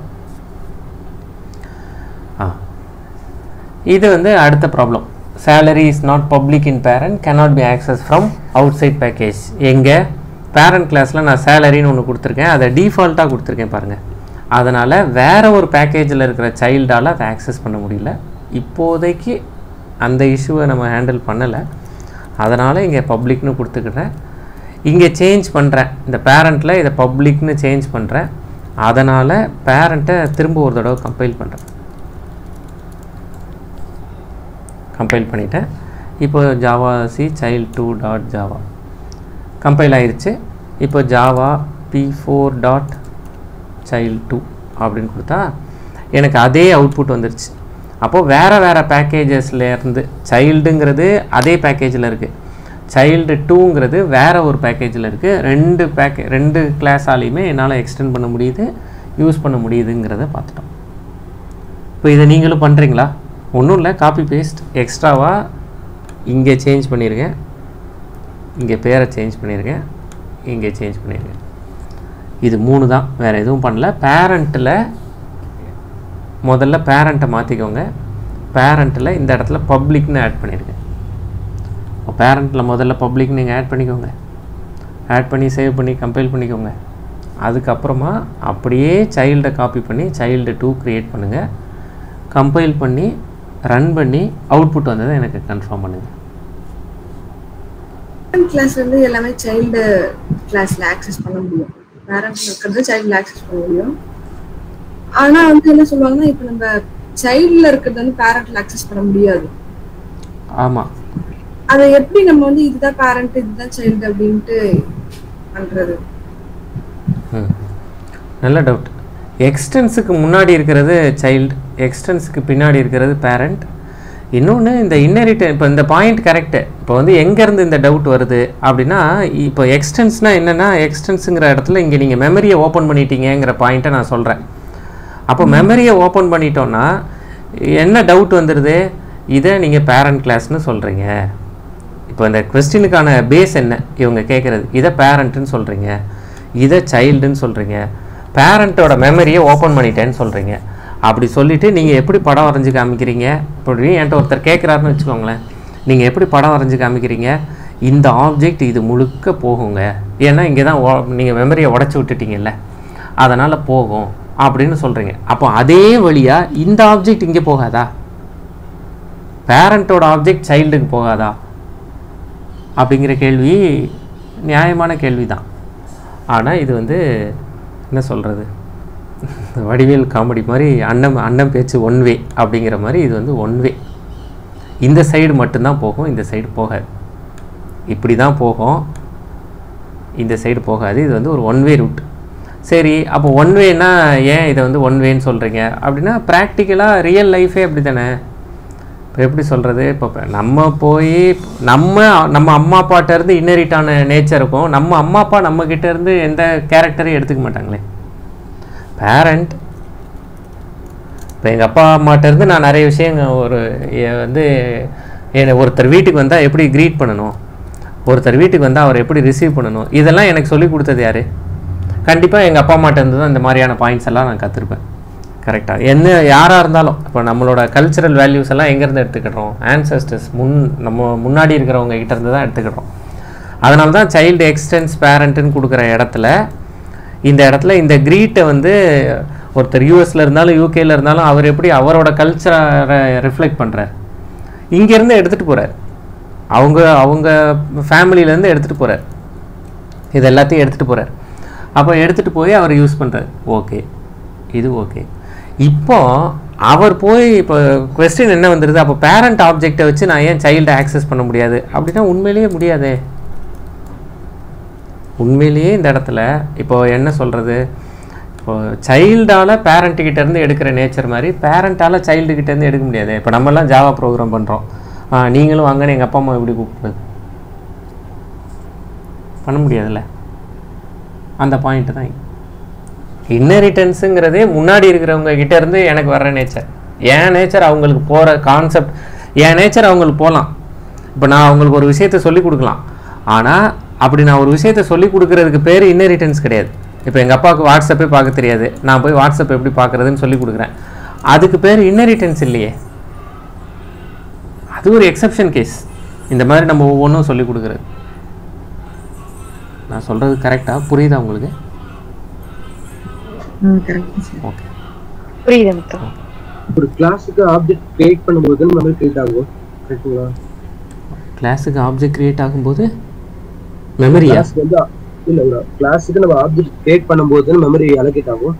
இது வந்து அடுத்த problem. salary is not public in parent, cannot be accessed from outside package. எங்கே பேரண்ட் கிளாஸில் நான் சேலரின்னு ஒன்று கொடுத்துருக்கேன், அதை டிஃபால்ட்டாக கொடுத்துருக்கேன் பாருங்கள். அதனால் வேறு ஒரு பேக்கேஜில் இருக்கிற சைல்டால் அதை ஆக்சஸ் பண்ண முடியல. இப்போதைக்கு அந்த இஷ்யூவை நம்ம ஹேண்டில் பண்ணலை. அதனால் இங்கே பப்ளிக்னு கொடுத்துக்கிறேன். இங்கே சேஞ்ச் பண்ணுறேன், இந்த பேரண்ட்டில் இதை பப்ளிக்னு சேஞ்ச் பண்ணுறேன். அதனால் பேரண்ட்டை திரும்ப ஒரு தடவை கம்பைல் பண்ணுறேன். கம்பைல் பண்ணிவிட்டேன். இப்போ ஜாவா சி child2.java கம்பைல் ஆயிடுச்சு. இப்போ ஜாவா p4.child2 அப்படின்னு கொடுத்தா எனக்கு அதே அவுட்புட் வந்துருச்சு. அப்போது வேறு பேக்கேஜஸ்லேருந்து சைல்டுங்கிறது அதே பேக்கேஜில் இருக்குது, child2ங்கிறது வேறு ஒரு பேக்கேஜில் இருக்குது. ரெண்டு கிளாஸாலையுமே என்னால் எக்ஸ்டெண்ட் பண்ண முடியுது, யூஸ் பண்ண முடியுதுங்கிறத பார்த்துட்டோம். இப்போ இதை நீங்களும் பண்ணுறீங்களா? ஒன்றும் இல்லை, காப்பி பேஸ்ட் எக்ஸ்ட்ராவாக இங்கே சேஞ்ச் பண்ணியிருக்கேன், இங்கே பேரை சேஞ்ச் பண்ணியிருக்கேன், இங்கே சேஞ்ச் பண்ணியிருக்கேன். இது 3 தான், வேறு எதுவும் பண்ணல. பேரண்ட்டில் முதல்ல பேரண்ட்டை மாற்றிக்கோங்க. பேரண்ட்டில் இந்த இடத்துல பப்ளிக்னு ஆட் பண்ணியிருக்கேன். பேரண்ட்டில் முதல்ல பப்ளிக் நீங்கள் ஆட் பண்ணிக்கோங்க. ஆட் பண்ணி சேவ் பண்ணி கம்பைல் பண்ணிக்கோங்க. அதுக்கப்புறமா அப்படியே சைல்டை காப்பி பண்ணி child2 க்ரியேட் பண்ணுங்கள். கம்பைல் பண்ணி ரன் பண்ணி அவுட்புட் வந்ததை எனக்கு கன்ஃபார்ம் பண்ணுங்கள். கிளாஸ் வந்து எல்லாமே சைல்டு கிளாஸில் ஆக்சஸ் பண்ண முடியும், பேரண்ட்ஸ் இருக்கிறது சைல்டில் ஆக்சஸ் பண்ண முடியும். ஆனால் வந்து என்ன சொல்லுவாங்கன்னா, இப்போ நம்ம சைல்டில் இருக்கிறது வந்து பேரண்ட்ல ஆக்சஸ் பண்ண முடியாது. ஆமாம், அதை எப்படி நம்ம வந்து இதுதான் பேரண்ட் இதுதான் சைல்டு அப்படின்ட்டு பண்ணுறது? நல்ல டவுட். எக்ஸ்டென்ஸுக்கு முன்னாடி இருக்கிறது சைல்டு, எக்ஸ்டென்ஸுக்கு பின்னாடி இருக்கிறது பேரண்ட். இன்னொன்று இந்த இன்னெரிட்டன், இப்போ இந்த பாயிண்ட் கரெக்டு. இப்போ வந்து எங்கேருந்து இந்த டவுட் வருது அப்படின்னா, இப்போ எக்ஸ்டென்ஸ்னால் என்னென்னா, எக்ஸ்டென்ஸுங்கிற இடத்துல இங்கே நீங்கள் மெமரியை ஓப்பன் பண்ணிட்டீங்கிற பாயிண்ட்டை நான் சொல்கிறேன். அப்போ மெமரியை ஓப்பன் பண்ணிட்டோன்னா என்ன டவுட் வந்துடுது, இதை நீங்கள் பேரண்ட் கிளாஸ்னு சொல்கிறீங்க. இப்போ இந்த கொஸ்டினுக்கான பேஸ் என்ன, இவங்க கேட்குறது இதை பேரண்ட்டுன்னு சொல்கிறீங்க, இதை சைல்டுன்னு சொல்கிறீங்க, பேரண்ட்டோட மெமரியை ஓப்பன் பண்ணிட்டேன்னு சொல்கிறீங்க. அப்படி சொல்லிவிட்டு நீங்கள் எப்படி படம் வரைஞ்சி காமிக்கிறீங்க? இப்படி என்கிட்ட ஒருத்தர் கேட்குறாருன்னு வச்சுக்கோங்களேன், நீங்கள் எப்படி படம் வரைஞ்சி காமிக்கிறீங்க? இந்த ஆப்ஜெக்ட் இது முழுக்க போகுங்க, ஏன்னா இங்கே தான் நீங்கள் மெமரியை உடச்சி விட்டுட்டீங்கல்ல, அதனால் போகும் அப்படின்னு சொல்கிறீங்க. அப்போ அதே வழியாக இந்த ஆப்ஜெக்ட் இங்கே போகாதா? பேரண்ட்டோட ஆப்ஜெக்ட் சைல்டுக்கு போகாதா? அப்படிங்கிற கேள்வி நியாயமான கேள்வி தான். ஆனால் இது வந்து என்ன சொல்கிறது, வடிவேல் காமெடி மாதிரி அண்ணன் பேச்சு ஒன் வே அப்படிங்கிற மாதிரி இது வந்து ஒன் வே. இந்த சைடு மட்டும்தான் போகும், இந்த சைடு போகாது. இப்படி தான் போகும், இந்த சைடு போகாது. இது வந்து ஒரு ஒன் வே ரூட். சரி, அப்போ ஒன் வேன்னா ஏன் இதை வந்து ஒன் வேன்னு சொல்கிறீங்க அப்படின்னா, ப்ராக்டிக்கலாக ரியல் லைஃபே அப்படி தானே. இப்போ எப்படி சொல்கிறது, இப்போ நம்ம போய் நம்ம அம்மா அப்பாட்டேருந்து இன்னெரிட் ஆன நேச்சர் இருக்கும், நம்ம அம்மா அப்பா நம்மக்கிட்டேருந்து எந்த கேரக்டரையும் எடுத்துக்க மாட்டாங்களே. பேரண்ட் இப்போ எங்கள் அப்பா அம்மாட்டேருந்து நான் நிறைய விஷயங்கள் வந்து ஒருத்தர் வீட்டுக்கு வந்தால் எப்படி க்ரீட் பண்ணணும், ஒருத்தர் வீட்டுக்கு வந்தால் அவர் எப்படி ரிசீவ் பண்ணணும், இதெல்லாம் எனக்கு சொல்லி கொடுத்தது யார்? கண்டிப்பாக எங்கள் அப்பா அம்மாட்டேருந்து தான் இந்த மாதிரியான பாயிண்ட்ஸ் எல்லாம் நான் கற்றுருப்பேன். கரெக்டாக என்ன யாராக இருந்தாலும் இப்போ நம்மளோட கல்ச்சுரல் வேல்யூஸ் எல்லாம் எங்கேருந்து எடுத்துக்கிட்டோம்? ஆன்சஸ்டர்ஸ் நம்ம முன்னாடி இருக்கிறவங்க கிட்டேருந்து தான் எடுத்துக்கிட்டோம். அதனால தான் சைல்டு எக்ஸ்டென்ஸ் பேரண்ட்டுன்னு கொடுக்குற இடத்துல இந்த இடத்துல இந்த க்ரீட்டை வந்து ஒருத்தர் யூஎஸில் இருந்தாலும் யூகேயில் இருந்தாலும் அவர் எப்படி அவரோட கல்ச்சரை ரிஃப்ளெக்ட் பண்ணுறார், இங்கேருந்து எடுத்துகிட்டு போகிறார், அவங்க ஃபேமிலியிலேருந்து எடுத்துகிட்டு போகிறார், இது எல்லாத்தையும் எடுத்துகிட்டு போகிறார். அப்போ எடுத்துகிட்டு போய் அவர் யூஸ் பண்ணுறார். ஓகே, இது ஓகே. இப்போ அவர் போய் இப்போ கொஸ்டின் என்ன வந்துடுது, அப்போ பேரண்ட் ஆப்ஜெக்டை வச்சு நான் ஏன் சைல்டை ஆக்சஸ் பண்ண முடியாது அப்படின்னா உண்மையிலேயே முடியாதே. உண்மையிலேயே இந்த இடத்துல இப்போ என்ன சொல்கிறது, இப்போ சைல்டால் பேரண்ட்டுக்கிட்டேருந்து எடுக்கிற நேச்சர் மாதிரி பேரண்ட்டால் சைல்டுக்கிட்டேருந்து எடுக்க முடியாது. இப்போ நம்மலாம் ஜாவா ப்ரோக்ராம் பண்ணுறோம், நீங்களும் வாங்கன்னு எங்கள் அப்பா அம்மா எப்படி கூப்பிடுறது? பண்ண முடியாதுல்ல. அந்த பாயிண்ட்டு தான் இன்னெரிட்டன்ஸுங்கிறதே முன்னாடி இருக்கிறவங்க கிட்டேருந்து எனக்கு வர்ற நேச்சர். என் நேச்சர் அவங்களுக்கு போகிற கான்செப்ட், என் நேச்சர் அவங்களுக்கு போகலாம். இப்போ நான் அவங்களுக்கு ஒரு விஷயத்தை சொல்லிக் கொடுக்கலாம், ஆனால் அப்படி நான் ஒரு விஷயத்தை சொல்லிக் கொடுக்குறதுக்கு பேர் இன்னெரிட்டன்ஸ் கிடையாது. இப்போ எங்கள் அப்பாவுக்கு வாட்ஸ்அப்பே பார்க்க தெரியாது, நான் போய் வாட்ஸ்அப் எப்படி பார்க்குறதுன்னு சொல்லிக் கொடுக்குறேன், அதுக்கு பேர் இன்னெரிட்டன்ஸ் இல்லையே, அது ஒரு எக்ஸப்ஷன் கேஸ். இந்த மாதிரி நம்ம ஒவ்வொன்றும் சொல்லிக் கொடுக்குறது. நான் சொல்கிறது கரெக்டாக புரியுதா உங்களுக்கு? ஓகே, புரியுது. ஒரு கிளாஸுக்கு ஆப்ஜெக்ட் கிரியேட் பண்ணும்போது மெமரி கிரியேட் ஆகும், கரெக்ட்டுங்களா? கிளாஸுக்கு ஆப்ஜெக்ட் கிரியேட் ஆகும்போது மெமரியா? இல்ல, ஒரு கிளாஸுக்கு நம்ம ஆப்ஜெக்ட் கிரியேட் பண்ணும்போது மெமரி அலோகேட் ஆகும்.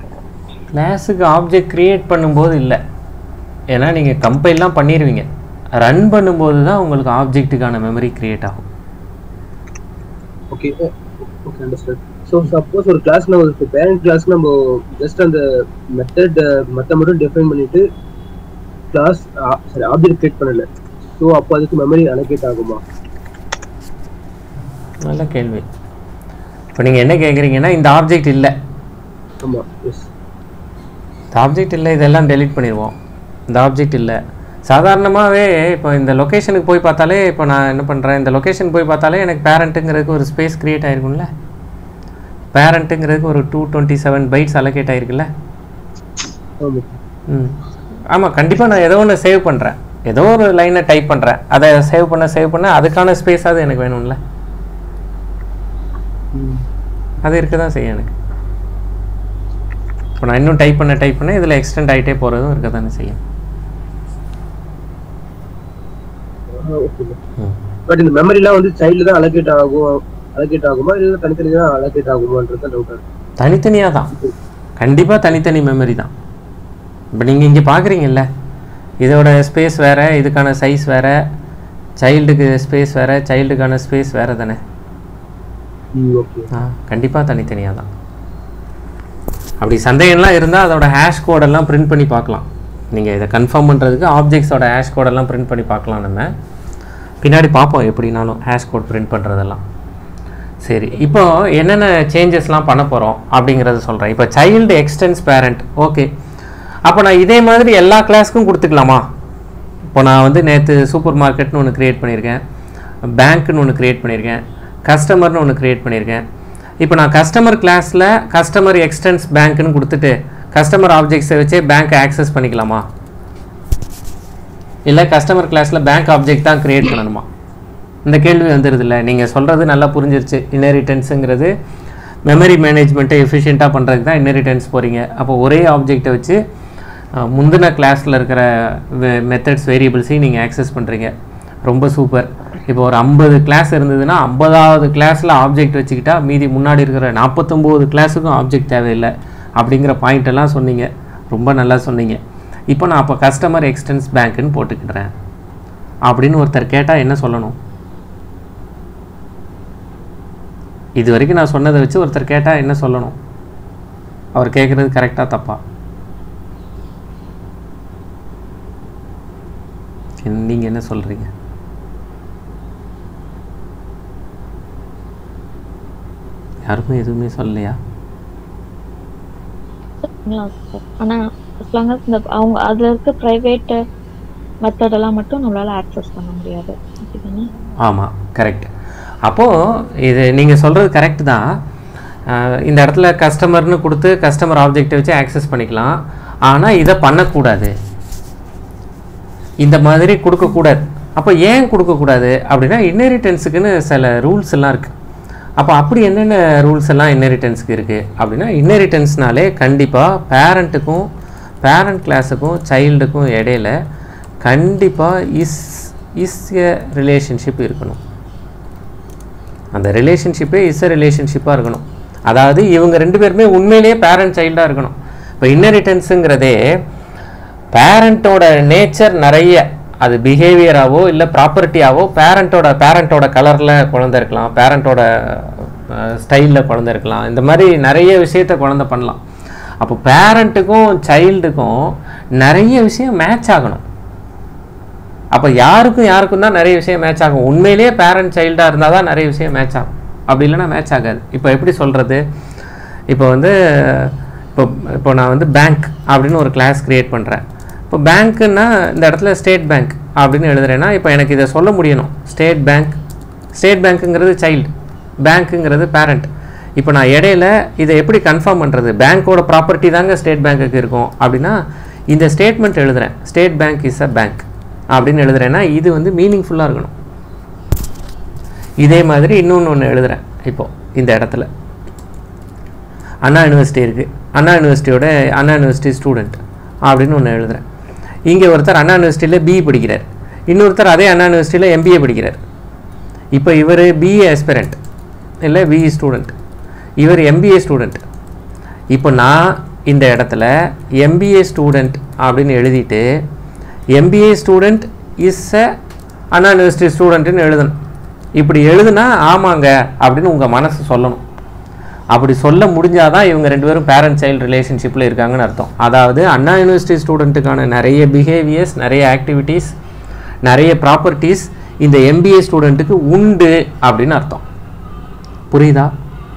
கிளாஸுக்கு ஆப்ஜெக்ட் கிரியேட் பண்ணும்போது இல்லை, ஏன்னா நீங்கள் கம்பைல்லாம் பண்ணிடுவீங்க. ரன் பண்ணும்போது தான் உங்களுக்கு ஆப்ஜெக்ட்டுக்கான மெமரி கிரியேட் ஆகும். Okay okay understand. So suppose ஒரு கிளாஸ்ல ஒரு பேரண்ட் கிளாஸ் நம்ம ஜஸ்ட் அந்த மெத்தட் மட்டும் டிஃபைன் பண்ணிட்டு கிளாஸ் சரி ஆப்ஜெக்ட் கிரியேட் பண்ணல, ஸோ அப்போ அதுக்கு மெமரி அலோகேட் ஆகுமா? நல்ல கேள்வி. இப்போ நீங்கள் என்ன கேட்குறீங்கன்னா இந்த ஆப்ஜெக்ட் இல்லை, ஆமாம் எஸ் இந்த ஆப்ஜெக்ட் இல்லை, இதெல்லாம் டெலீட் பண்ணிடுவோம். இந்த ஆப்ஜெக்ட் இல்லை. சாதாரணமாகவே இப்போ இந்த லொக்கேஷனுக்கு போய் பார்த்தாலே, இப்போ நான் என்ன பண்ணுறேன், இந்த லொக்கேஷன் போய் பார்த்தாலே எனக்கு பேரண்ட்டுங்கிறதுக்கு ஒரு ஸ்பேஸ் க்ரியேட் ஆகிருக்கும்ல. பேரண்ட்டுங்கிறதுக்கு ஒரு 227 பைட்ஸ் அலோகேட் ஆகிருக்குல்ல. ஆமாம், கண்டிப்பாக நான் ஏதோ ஒன்று சேவ் பண்ணுறேன், ஏதோ ஒரு லைனை டைப் பண்ணுறேன், அதை சேவ் பண்ண அதுக்கான ஸ்பேஸாவது எனக்கு வேணும்ல. அது இருக்க தான் செய்யும் எனக்கு. இப்போ நான் இன்னும் டைப் பண்ண இதில் எக்ஸ்டெண்ட் ஆகிட்டே போகிறதும் இருக்க தானே செய்யும். பட் இந்த மெமரிலாம் வந்து சைல்டு தான் அலோகேட் ஆகுமா இல்லை தனித்தனி தான் அலோகேட் ஆகுமான்றது டவுட். தனித்தனியாக தான், கண்டிப்பாக தனித்தனி மெமரி தான். இப்போ நீங்கள் இங்கே பார்க்குறீங்கல்ல, இதோட ஸ்பேஸ் வேறு, இதுக்கான சைஸ் வேறு, சைல்டுக்கு ஸ்பேஸ் வேறு, சைல்டுக்கான ஸ்பேஸ் வேறு தானே. கண்டிப்பாக தனித்தனியாக தான். அப்படி சந்தேகம்லாம் இருந்தால் அதோட ஹேஷ் கோடெல்லாம் பிரிண்ட் பண்ணி பார்க்கலாம். நீங்கள் இதை கன்ஃபார்ம் பண்ணுறதுக்கு ஆப்ஜெக்ட்ஸோட ஹேஷ் கோடெல்லாம் பிரிண்ட் பண்ணி பார்க்கலாம். நம்ம பின்னாடி பார்ப்போம் எப்படினாலும் ஹேஷ் கோட் பிரிண்ட் பண்ணுறதெல்லாம். சரி, இப்போ என்னென்ன சேஞ்சஸ்லாம் பண்ண போகிறோம் அப்படிங்கிறத சொல்கிறேன். இப்போ சைல்டு எக்ஸ்டென்ஸ் பேரண்ட், ஓகே. அப்போ நான் இதே மாதிரி எல்லா கிளாஸுக்கும் கொடுத்துக்கலாமா? இப்போ நான் வந்து நேற்று சூப்பர் மார்க்கெட்னு ஒன்று க்ரியேட் பண்ணியிருக்கேன், பேங்க்னு ஒன்று க்ரியேட் பண்ணியிருக்கேன், கஸ்டமர்னு ஒன்று க்ரியேட் பண்ணியிருக்கேன். இப்போ நான் கஸ்டமர் கிளாஸில் கஸ்டமர் எக்ஸ்டென்ஸ் பேங்க்னு கொடுத்துட்டு கஸ்டமர் ஆப்ஜெக்ட்ஸை வச்சே பேங்க்கை ஆக்சஸ் பண்ணிக்கலாமா? இல்லை கஸ்டமர் கிளாஸில் பேங்க் ஆப்ஜெக்ட் தான் க்ரியேட் பண்ணணுமா? இந்த கேள்வி வந்துடுதில்ல. நீங்கள் சொல்கிறது நல்லா புரிஞ்சிருச்சு. இன்ஹெரிட்டன்ஸுங்கிறது மெமரி மேனேஜ்மெண்ட்டை எஃபிஷியண்ட்டாக பண்ணுறதுக்கு தான் இன்ஹெரிட்டன்ஸ் போகிறீங்க. அப்போ ஒரே ஆப்ஜெக்டை வச்சு முந்தின கிளாஸில் இருக்கிற மெத்தட்ஸ் வேரியபிள்ஸையும் நீங்கள் ஆக்சஸ் பண்ணுறீங்க. ரொம்ப சூப்பர். இப்போ ஒரு 50 கிளாஸ் இருந்ததுன்னா 50வது கிளாஸில் ஆப்ஜெக்ட் வச்சுக்கிட்டா மீதி முன்னாடி இருக்கிற 49 கிளாஸுக்கும் ஆப்ஜெக்ட் தேவையில்லை அப்படிங்கிற பாயிண்டெல்லாம் சொன்னீங்க. ரொம்ப நல்லா சொன்னீங்க. இப்போ நான் அப்போ கஸ்டமர் எக்ஸ்டென்ஸ் பேங்க்குன்னு போட்டுக்கிட்டுறேன் அப்படின்னு ஒருத்தர் கேட்டால் என்ன சொல்லணும்? இது வரைக்கும் நான் சொன்னதை வச்சு ஒருத்தர் கேட்டால் என்ன சொல்லணும்? அவர் கேட்குறது கரெக்டாக தப்பா? நீங்கள் என்ன சொல்கிறீங்க? யாருக்கும் எதுவுமே சொல்லலையா? ஆனால் இந்த அவங்க அதில் இருக்க ப்ரைவேட் மெத்தடெல்லாம் மட்டும் நம்மளால் ஆக்சஸ் பண்ண முடியாது. ஆமாம், கரெக்ட். அப்போது இது நீங்கள் சொல்கிறது கரெக்ட் தான். இந்த இடத்துல கஸ்டமர்னு கொடுத்து கஸ்டமர் ஆப்ஜெக்டை வச்சு ஆக்சஸ் பண்ணிக்கலாம். ஆனால் இதை பண்ணக்கூடாது, இந்த மாதிரி கொடுக்கக்கூடாது. அப்போ ஏன் கொடுக்கக்கூடாது அப்படின்னா இன்ஹெரிட்டன்ஸுக்குன்னு சில ரூல்ஸ் எல்லாம் இருக்குது. அப்போ அப்படி என்னென்ன ரூல்ஸ் எல்லாம் இன்ஹெரிட்டன்ஸுக்கு இருக்குது அப்படின்னா, இன்ஹெரிட்டன்ஸ்னாலே கண்டிப்பாக பேரண்ட்டுக்கும் பேரண்ட் கிளாஸுக்கும் சைல்டுக்கும் இடையில கண்டிப்பாக இஸ் எ ரிலேஷன்ஷிப் இருக்கணும். அந்த ரிலேஷன்ஷிப்பே இஸ் எ ரிலேஷன்ஷிப்பாக இருக்கணும். அதாவது இவங்க ரெண்டு பேருமே உண்மையிலேயே பேரண்ட் சைல்டாக இருக்கணும். இப்போ இன்ஹெரிட்டன்ஸுங்கிறதே பேரண்ட்டோட நேச்சர் நிறைய, அது பிஹேவியராகவோ இல்லை ப்ராப்பர்ட்டியாவோ பேரண்ட்டோட கலரில் குழந்தை இருக்கலாம், பேரண்ட்டோட ஸ்டைலில் குழந்தை இருக்கலாம், இந்த மாதிரி நிறைய விஷயத்தை குழந்தை பண்ணலாம். அப்போ பேரண்ட்டுக்கும் சைல்டுக்கும் நிறைய விஷயம் மேட்ச் ஆகணும். அப்போ யாருக்கும் தான் நிறைய விஷயம் மேட்ச் ஆகும். உண்மையிலேயே பேரண்ட் சைல்டாக இருந்தால் தான் நிறைய விஷயம் மேட்ச் ஆகும், அப்படி இல்லைன்னா மேட்ச் ஆகாது. இப்போ எப்படி சொல்கிறது? இப்போ வந்து இப்போ நான் வந்து பேங்க் அப்படின்னு ஒரு கிளாஸ் க்ரியேட் பண்ணுறேன். இப்போ பேங்க்குன்னா இந்த இடத்துல ஸ்டேட் பேங்க் அப்படின்னு எழுதுறேன்னா இப்போ எனக்கு இதை சொல்ல முடியணும். ஸ்டேட் பேங்க்குங்கிறது சைல்டு, பேங்க்குங்கிறது பேரண்ட். இப்போ நான் இடையில இதை எப்படி கன்ஃபார்ம் பண்ணுறது? பேங்க்கோட ப்ராப்பர்ட்டி தாங்க ஸ்டேட் பேங்க்குக்கு இருக்கும் அப்படின்னா இந்த ஸ்டேட்மெண்ட் எழுதுகிறேன், state bank is a bank அப்படின்னு எழுதுறேன்னா இது வந்து மீனிங்ஃபுல்லாக இருக்கணும். இதே மாதிரி இன்னொன்று எழுதுகிறேன். இப்போது இந்த இடத்துல அண்ணா யூனிவர்சிட்டி இருக்குது, அண்ணா யூனிவர்சிட்டி ஸ்டூடெண்ட் அப்படின்னு ஒன்று எழுதுகிறேன். இங்கே ஒருத்தர் அண்ணா யூனிவர்சிட்டியில் பிஇ படிக்கிறார், இன்னொருத்தர் அதே அண்ணா யூனிவர்சிட்டியில் எம்பிஏ படிக்கிறார். இப்போ இவர் பிஏ ஆஸ்பிரண்ட் இல்லை பிஇ ஸ்டூடெண்ட், இவர் எம்பிஏ ஸ்டூடெண்ட். இப்போ நான் இந்த இடத்துல எம்பிஏ ஸ்டூடெண்ட் அப்படின்னு எழுதிட்டு MBA student is a Anna University ஸ்டூடெண்ட்டுன்னு எழுதணும். இப்படி எழுதுனா ஆமாங்க அப்படின்னு உங்கள் மனசு சொல்லணும். அப்படி சொல்ல முடிஞ்சாதான் இவங்க ரெண்டு பேரும் பேரண்ட் சைல்டு ரிலேஷன்ஷிப்பில் இருக்காங்கன்னு அர்த்தம். அதாவது அண்ணா யூனிவர்சிட்டி ஸ்டூடெண்ட்டுக்கான நிறைய பிஹேவியர்ஸ், நிறைய ஆக்டிவிட்டீஸ், நிறைய ப்ராப்பர்ட்டிஸ் இந்த எம்பிஏ ஸ்டூடெண்ட்டுக்கு உண்டு அப்படின்னு அர்த்தம். புரியுதா?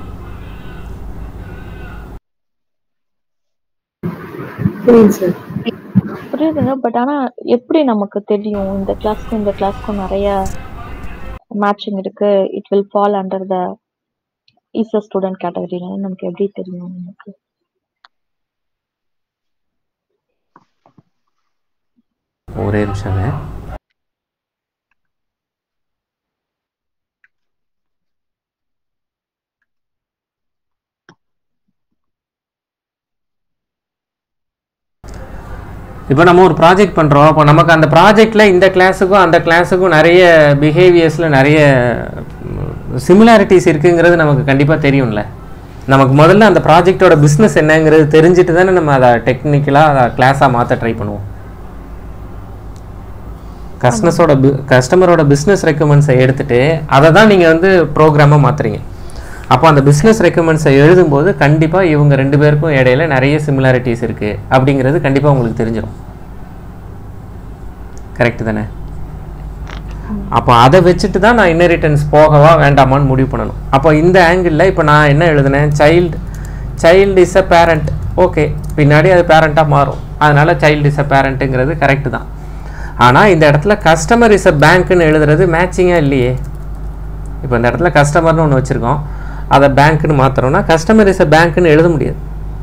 புரியுதுங்க. பட் ஆனா எப்படி நமக்கு தெரியும் இந்த கிளாஸ்க்கும் நிறைய மேட்சிங் இருக்கு, it will fall under the easier student கேட்டகரின்னு நமக்கு எப்படி தெரியும்? நமக்கு ஒரே நிமிஷங்க. இப்போ நம்ம ஒரு ப்ராஜெக்ட் பண்ணுறோம். அப்போ நமக்கு அந்த ப்ராஜெக்டில் இந்த கிளாஸுக்கும் அந்த கிளாஸுக்கும் நிறைய பிஹேவியர்ஸில் நிறைய சிமிலாரிட்டிஸ் இருக்குங்கிறது நமக்கு கண்டிப்பாக தெரியும்ல. நமக்கு முதல்ல அந்த ப்ராஜெக்டோட பிஸ்னஸ் என்னங்கிறது தெரிஞ்சுட்டு தானே நம்ம அதை டெக்னிக்கலாக அதை கிளாஸாக மாற்ற ட்ரை பண்ணுவோம். கஸ்டமரோட பிஸ்னஸ் ரெக்குமெண்ட்ஸை எடுத்துகிட்டு அதை தான் நீங்கள் வந்து ப்ரோக்ராமாக மாற்றுறீங்க. அப்போ அந்த பிஸ்னஸ் ரெக்குமெண்ட்ஸை எழுதும்போது கண்டிப்பாக இவங்க ரெண்டு பேருக்கும் இடையில நிறைய சிமிலாரிட்டிஸ் இருக்குது அப்படிங்கிறது கண்டிப்பாக உங்களுக்கு தெரிஞ்சிடும். கரெக்டு தானே? அப்போ அதை வச்சுட்டு தான் நான் இன்னெரிட்டன்ஸ் போகவா வேண்டாமான்னு முடிவு பண்ணணும். அப்போ இந்த ஆங்கிளில் இப்போ நான் என்ன எழுதுனேன், child is a parent. Okay, பின்னாடி அது பேரண்ட்டாக மாறும், அதனால் சைல்டு இஸ் அ பேரண்ட்டுங்கிறது கரெக்டு தான். ஆனால் இந்த இடத்துல கஸ்டமர் இஸ் அ பேங்க்குன்னு எழுதுறது மேட்சிங்காக இல்லையே. இப்போ இந்த இடத்துல கஸ்டமர்னு ஒன்று வச்சுருக்கோம், அதை பேங்க்குன்னு மாற்றுறோம்னா கஸ்டமர் இஸ் அ பேங்க்குன்னு எழுத முடியாது.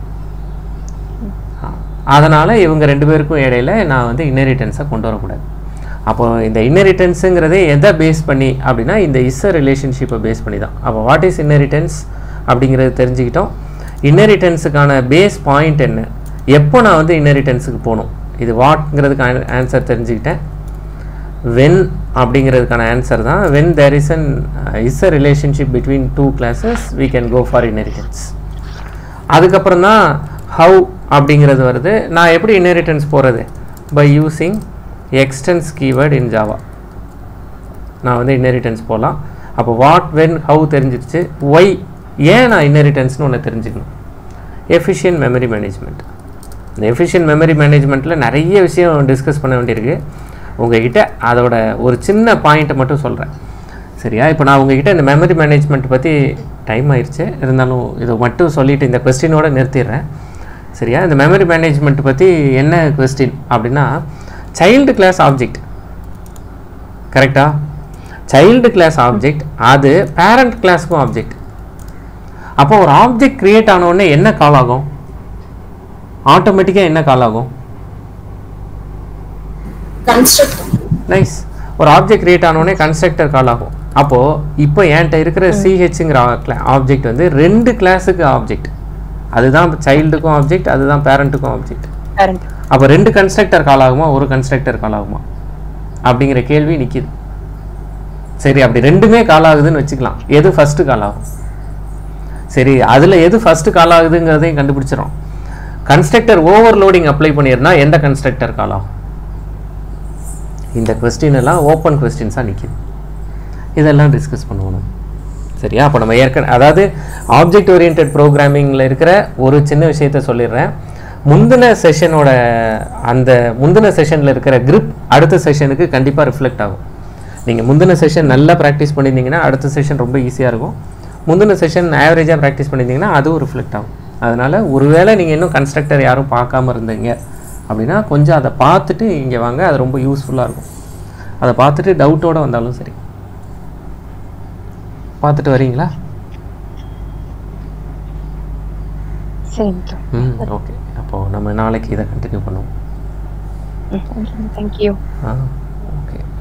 அதனால் இவங்க ரெண்டு பேருக்கும் இடையில நான் வந்து இன்னெரிட்டன்ஸை கொண்டு வரக்கூடாது. அப்போது இந்த இன்னெரிட்டன்ஸுங்கிறதே எதை பேஸ் பண்ணி அப்படின்னா இந்த இஸ் ரிலேஷன்ஷிப்பை பேஸ் பண்ணி தான். அப்போ வாட் இஸ் இன்னெரிட்டன்ஸ் அப்படிங்கிறது தெரிஞ்சுக்கிட்டோம். இன்னெரிட்டன்ஸுக்கான பேஸ் பாயிண்ட் என்ன, எப்போ நான் வந்து இன்னெரிட்டன்ஸுக்கு போகணும், இது வாட்ங்கிறதுக்கு ஆன்சர் தெரிஞ்சுக்கிட்டேன். வென் அப்படிங்கிறதுக்கான ஆன்சர் தான் when there is a relationship between two classes we can go for inheritance. அதுக்கப்புறம் தான் ஹவு அப்படிங்கிறது வருது. நான் எப்படி இன்ஹெரிட்டன்ஸ் போகிறது, by using extends keyword in Java நான் வந்து இன்ஹெரிட்டன்ஸ் போகலாம். அப்போ வாட், வென், ஹவு தெரிஞ்சிருச்சு. ஒய், ஏன் நான் இன்ஹெரிட்டன்ஸ்னு ஒன்று தெரிஞ்சுக்கணும். Efficient memory management. இந்த எஃபிஷியன்ட் மெமரி மேனேஜ்மெண்ட்டில் நிறைய விஷயம் டிஸ்கஸ் பண்ண வேண்டியிருக்கு. உங்ககிட்ட அதோட ஒரு சின்ன பாயிண்ட்டை மட்டும் சொல்கிறேன், சரியா? இப்போ நான் உங்ககிட்ட இந்த மெமரி மேனேஜ்மெண்ட் பற்றி டைம் ஆயிடுச்சு, இருந்தாலும் இதை மட்டும் சொல்லிவிட்டு இந்த கொஸ்டினோட நிறுத்திடுறேன், சரியா? இந்த மெமரி மேனேஜ்மெண்ட் பற்றி என்ன கொஸ்டின் அப்படின்னா, சைல்டு கிளாஸ் ஆப்ஜெக்ட், கரெக்டா? சைல்டு கிளாஸ் ஆப்ஜெக்ட் அது பேரண்ட் கிளாஸுக்கும் ஆப்ஜெக்ட். அப்போ ஒரு ஆப்ஜெக்ட் கிரியேட் ஆனவுடனே என்ன கால் ஆகும், ஆட்டோமேட்டிக்காக என்ன கால் ஆகும்? நைஸ். ஒரு ஆப்ஜெக்ட் கிரியேட் ஆனோடனே கன்ஸ்ட்ரக்டர் கால் ஆகும். அப்போது இப்போ என்கிட்ட இருக்கிற சிஹெச்ங்கிற ஆப்ஜெக்ட் வந்து ரெண்டு கிளாஸுக்கு ஆப்ஜெக்ட். அதுதான் சைல்டுக்கும் ஆப்ஜெக்ட், அதுதான் பேரண்ட்டுக்கும் ஆப்ஜெக்ட். அப்போ ரெண்டு கன்ஸ்ட்ரக்டர் கால் ஆகுமா, ஒரு கன்ஸ்ட்ரக்டர் கால் ஆகுமா அப்படிங்கிற கேள்வி நிற்கிது. சரி, அப்படி ரெண்டுமே கால் ஆகுதுன்னு வச்சுக்கலாம். எது ஃபஸ்ட்டு கால் ஆகும்? சரி, அதில் எது ஃபஸ்ட்டு கால் ஆகுதுங்கிறதையும் கண்டுபிடிச்சிடும். கன்ஸ்ட்ரக்டர் ஓவர்லோடிங் அப்ளை பண்ணிடுனா எந்த கன்ஸ்ட்ரக்டர் கால் ஆகும்? இந்த கொஸ்டின் எல்லாம் ஓப்பன் கொஸ்டின்ஸாக நிற்கிது. இதெல்லாம் டிஸ்கஸ் பண்ணுவோம், சரியா? அப்போ நம்ம அதாவது ஆப்ஜெக்ட் ஓரியன்டட் ப்ரோக்ராமிங்கில் இருக்கிற ஒரு சின்ன விஷயத்த சொல்லிடுறேன். முந்தின செஷனில் இருக்கிற grip அடுத்த செஷனுக்கு கண்டிப்பாக ரிஃப்ளெக்ட் ஆகும். நீங்கள் முந்தின செஷன் நல்லா ப்ராக்டிஸ் பண்ணியிருந்தீங்கன்னா அடுத்த செஷன் ரொம்ப ஈஸியாக இருக்கும். முந்தின செஷன் ஆவரேஜாக ப்ராக்டிஸ் பண்ணியிருந்தீங்கன்னா அதுவும் ரிஃப்ளெக்ட் ஆகும். அதனால் ஒருவேளை நீங்கள் இன்னும் கன்ஸ்ட்ரக்டர் யாரும் பார்க்காம இருந்தீங்க அப்படின்னா கொஞ்சம் அதை பார்த்துட்டு இங்கே வாங்க, அது ரொம்ப யூஸ்ஃபுல்லாக இருக்கும். அதை பார்த்துட்டு டவுட்டோடு வந்தாலும் சரி, பார்த்துட்டு வரீங்களா? ஓகே, அப்போது நம்ம நாளைக்கு இதை கண்டினியூ பண்ணுவோம். தேங்க்யூ. ஓகே.